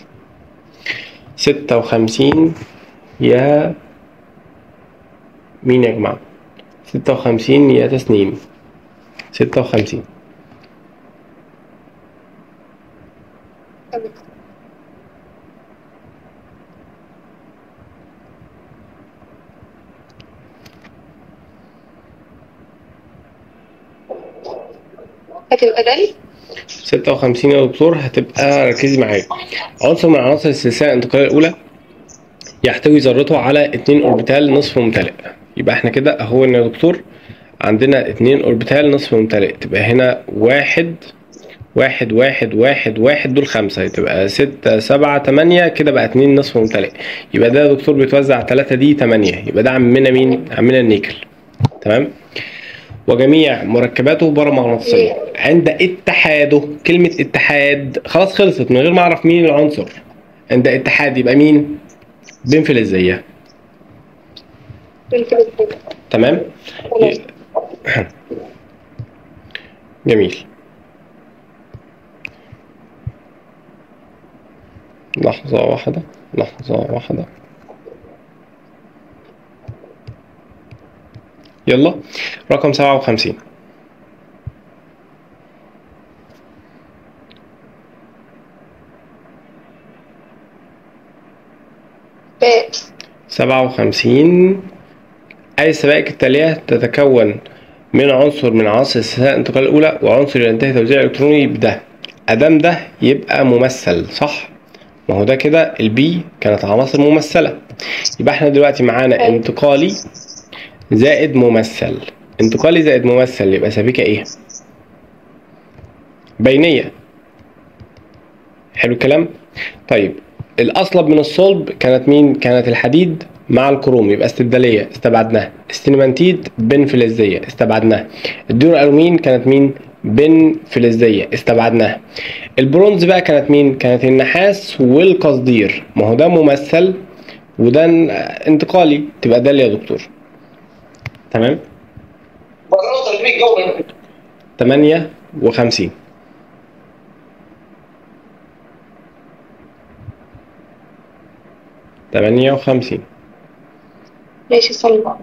56 يا مين يا جماعة؟ 56 يا تسنيم. 56. هتبقى دالي 56 يا دكتور هتبقى، ركزي معايا، عنصر من عناصر السلسلة الانتقالية الأولى يحتوي ذرته على 2 أوربيتال نصف ممتلئ. يبقى احنا كده اهو يا دكتور عندنا 2 أوربيتال نصف ممتلئ، تبقى هنا 1 1 1 1 1 دول 5، تبقى 6 7 8 كده بقى 2 نصف ممتلئ. يبقى ده يا دكتور بيتوزع 3 دي 8، يبقى ده عمنا مين؟ عمنا النيكل. تمام، وجميع مركباته بارامغناطيسية عند اتحاده. كلمة اتحاد خلاص خلصت من غير ما اعرف مين العنصر. عند اتحاد يبقى مين؟ بين فلزية. تمام، جميل. لحظة واحدة لحظة واحدة، يلا رقم 57. باء 57. أي السبائك التالية تتكون من عنصر من عناصر السلسلة الانتقالية الأولى وعنصر ينتهي توزيع إلكتروني بده. أدام ده يبقى ممثل، صح؟ ما هو ده كده البي كانت عناصر ممثلة. يبقى احنا دلوقتي معانا انتقالي زائد ممثل. انتقالي زائد ممثل يبقى سبيكة ايه؟ بينية. حلو الكلام؟ طيب الأصلب من الصلب كانت مين؟ كانت الحديد مع الكروم، يبقى استبدالية استبعدناها. استنمنتيد بن فلزية استبعدناها. الدور ألومين كانت مين؟ بن فلزية استبعدناها. البرونز بقى كانت مين؟ كانت النحاس والقصدير، ما هو ده ممثل وده انتقالي، تبقى ده اللي يا دكتور. تمام؟ 58. ماشي صلى.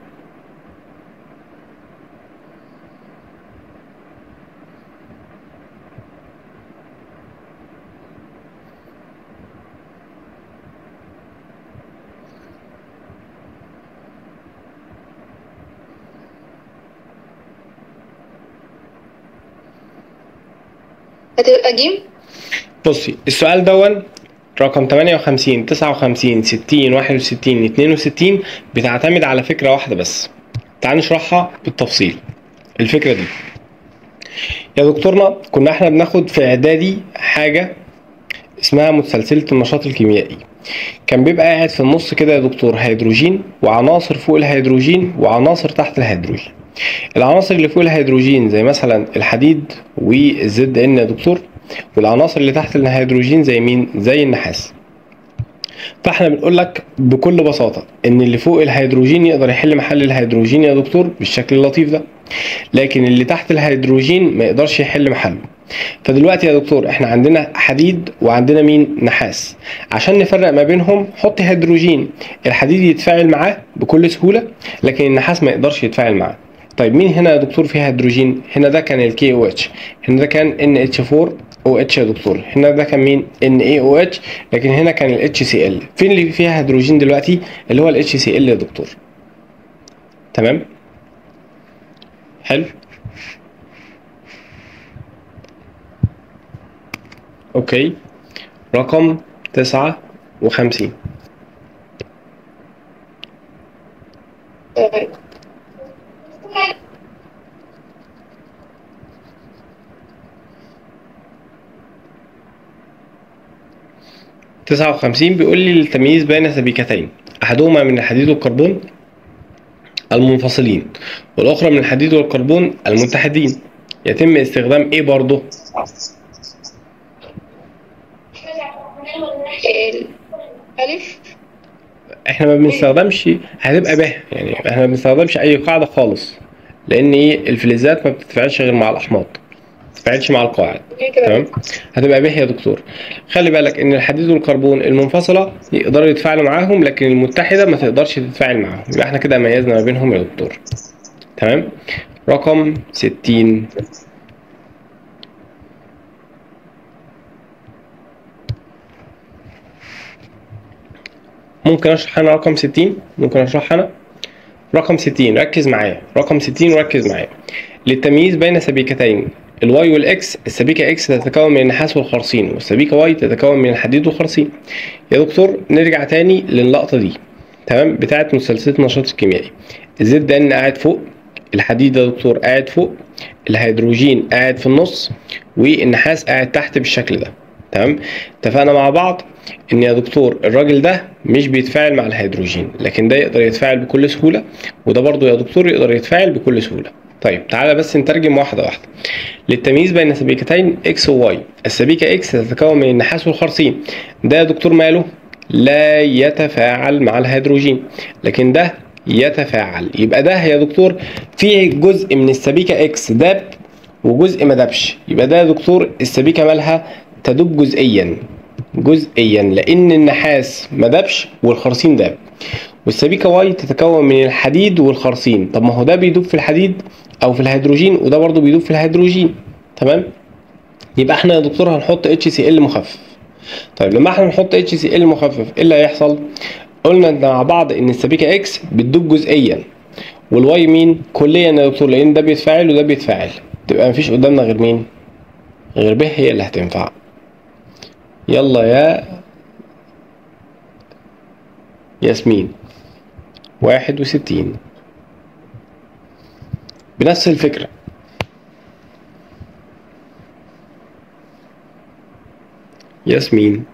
هتبقى جيم. بصي السؤال دون رقم 58 59 60 61 62 بتعتمد على فكرة واحدة بس. تعال نشرحها بالتفصيل. الفكرة دي يا دكتورنا كنا احنا بناخد في اعدادي حاجة اسمها متسلسلة النشاط الكيميائي. كان بيبقى قاعد في النص كده يا دكتور هيدروجين وعناصر فوق الهيدروجين وعناصر تحت الهيدروجين. العناصر اللي فوق الهيدروجين زي مثلا الحديد والزد ان يا دكتور، والعناصر اللي تحت الهيدروجين زي مين؟ زي النحاس. فاحنا بنقول لك بكل بساطة ان اللي فوق الهيدروجين يقدر يحل محل الهيدروجين يا دكتور بالشكل اللطيف ده، لكن اللي تحت الهيدروجين ما يقدرش يحل محله. فدلوقتي يا دكتور احنا عندنا حديد وعندنا مين؟ نحاس. عشان نفرق ما بينهم حط هيدروجين، الحديد يتفاعل معاه بكل سهولة لكن النحاس ما يقدرش يتفاعل معاه. طيب مين هنا يا دكتور فيها هيدروجين؟ هنا ده كان ال KOH، هنا ده كان NH4OH يا دكتور، هنا ده كان مين؟ NaOH، لكن هنا كان ال HCl. فين اللي فيها هيدروجين دلوقتي؟ اللي هو ال HCl يا دكتور. تمام؟ حلو؟ اوكي. رقم 59. تمام. 59 بيقول لي التمييز بين سبيكتين، أحدهما من الحديد والكربون المنفصلين والأخرى من الحديد والكربون المتحدين، يتم استخدام إيه برضه؟ ألف. إحنا ما بنستخدمش، هتبقى به، يعني إحنا ما بنستخدمش أي قاعدة خالص، لأن إيه الفلزات ما بتتفاعلش غير مع الأحماض، ما بتتفاعلش مع القواعد. تمام؟ هتبقى به يا دكتور. خلي بالك ان الحديد والكربون المنفصله يقدروا يتفاعلوا معاهم، لكن المتحده ما تقدرش تتفاعل معاهم، يبقى احنا كده ميزنا ما بينهم يا دكتور. تمام. رقم 60. ممكن اشرح انا رقم 60؟ ممكن اشرح انا رقم 60. ركز معايا، رقم 60 وركز معايا. للتمييز بين سبيكتين الواي والاكس، السبيكه اكس تتكون من النحاس والخرسين، والسبيكه واي تتكون من الحديد والخرسين. يا دكتور نرجع تاني للقطه دي، تمام، بتاعه مسلسله النشاط الكيميائي. الزد ان قاعد فوق، الحديد يا دكتور قاعد فوق، الهيدروجين قاعد في النص، والنحاس قاعد تحت بالشكل ده. تمام. اتفقنا مع بعض ان يا دكتور الراجل ده مش بيتفاعل مع الهيدروجين، لكن ده يقدر يتفاعل بكل سهوله، وده برضو يا دكتور يقدر يتفاعل بكل سهوله. طيب تعالى بس نترجم واحده واحده. للتمييز بين سبيكتين اكس وواي، السبيكه اكس تتكون من النحاس والخرسين، ده يا دكتور ماله؟ لا يتفاعل مع الهيدروجين، لكن ده يتفاعل. يبقى ده يا دكتور فيه جزء من السبيكه اكس داب وجزء ما دابش، يبقى ده يا دكتور السبيكه مالها؟ تدوب جزئيا، جزئيا، لان النحاس ما دابش والخرسين داب. والسبيكه واي تتكون من الحديد والخرسين، طب ما هو ده بيدوب في الحديد او في الهيدروجين، وده برضو بيدوب في الهيدروجين. تمام. يبقى احنا يا دكتور هنحط HCl مخفف. طيب لما احنا نحط HCl مخفف ايه اللي هيحصل؟ قلنا مع بعض ان السبيكه اكس بتدوب جزئيا، والواي مين؟ كليا يا دكتور، لان ده بيتفاعل وده بيتفاعل، تبقى مفيش قدامنا غير مين؟ غير ب هي اللي هتنفع. يلا يا ياسمين. 61 بنفس الفكرة. ياسمين.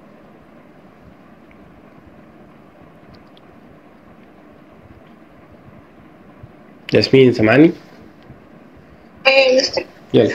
ياسمين سامعني؟ أيوة يا مستر. يلا.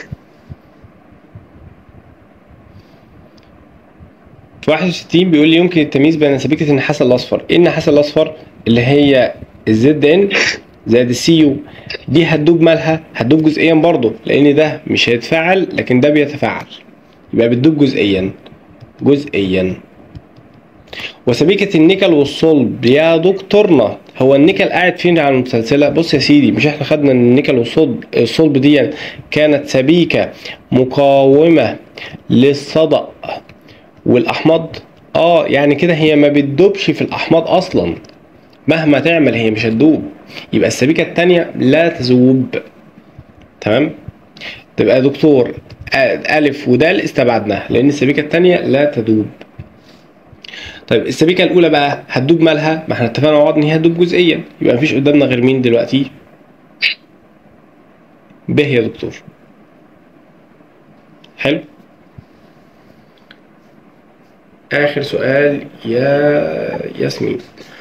في 61 بيقول لي يمكن التمييز بين سبيكة النحاس الأصفر. إيه النحاس الأصفر؟ اللي هي الزد ان زائد السي يو، دي هتدوب مالها؟ هتدوب جزئيا برضه، لأن ده مش هيتفاعل لكن ده بيتفاعل، يبقى بتدوب جزئيا، جزئيا. وسبيكة النيكل والصلب يا دكتورنا، هو النيكل قاعد فين على المسلسلة؟ بص يا سيدي، مش احنا خدنا ان النيكل والصلب دي كانت سبيكة مقاومة للصدأ والأحماض؟ يعني كده هي ما بتدوبش في الأحماض أصلا، مهما تعمل هي مش هتدوب، يبقى السبيكة التانية لا تذوب. تمام؟ تبقى يا دكتور ألف ودال استبعدناها لأن السبيكة التانية لا تذوب. طيب السبيكة الأولى بقى هتدوب مالها؟ ما احنا اتفقنا مع بعض إن هي هتدوب جزئيا، يبقى مفيش قدامنا غير مين دلوقتي؟ ب يا دكتور. حلو؟ آخر سؤال يا ياسمين.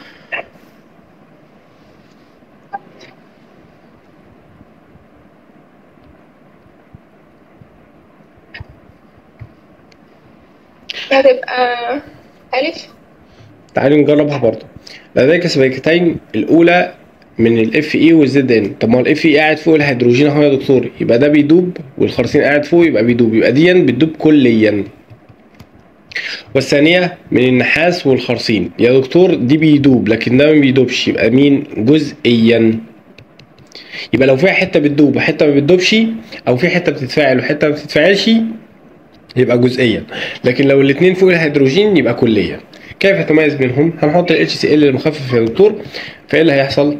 هتبقى ألف. تعالوا نجربها برضه. لديك سبيكتين، الأولى من الاف اي والزد ان. طب ما هو الاف اي قاعد فوق الهيدروجين اهو يا دكتور، يبقى ده بيدوب، والخرسين قاعد فوق يبقى بيدوب، يبقى دي بتدوب كليا. والثانية من النحاس والخرسين يا دكتور، دي بيدوب لكن ده ما بيدوبش، يبقى مين؟ جزئيا. يبقى لو فيها حتة بتدوب وحتة ما بتدوبش، أو في حتة بتتفاعل وحتة ما بتتفاعلش، يبقى جزئيا. لكن لو الاتنين فوق الهيدروجين يبقى كليا. كيف تميز بينهم؟ هنحط ال HCl المخفف يا دكتور، فايه اللي هيحصل؟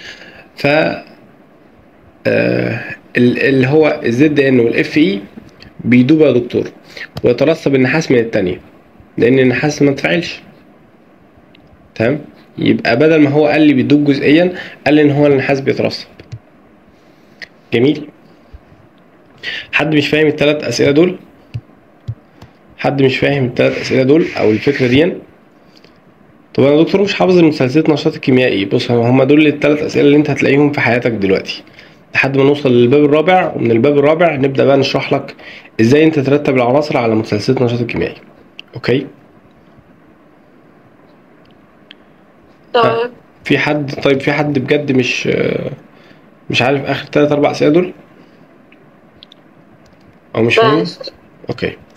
ف اللي هو الزد ان والاف اي بيدوب يا دكتور ويترسب النحاس من التانية لان النحاس ما تفاعلش. تمام، يبقى بدل ما هو قال لي بيدوب جزئيا قال لي ان هو النحاس بيترسب. جميل. حد مش فاهم الثلاث اسئله دول؟ حد مش فاهم الثلاث اسئله دول او الفكره دي؟ طب انا دكتور مش حافظ المثلثات النشاط الكيميائي. بص هم دول الثلاث اسئله اللي انت هتلاقيهم في حياتك دلوقتي لحد ما نوصل للباب الرابع، ومن الباب الرابع نبدا بقى نشرح لك ازاي انت ترتب العناصر على مثلثات النشاط الكيميائي. اوكي. تمام. في حد طيب في حد بجد مش عارف اخر 3 4 اسئله دول او مش فاهم؟ بس اوكي.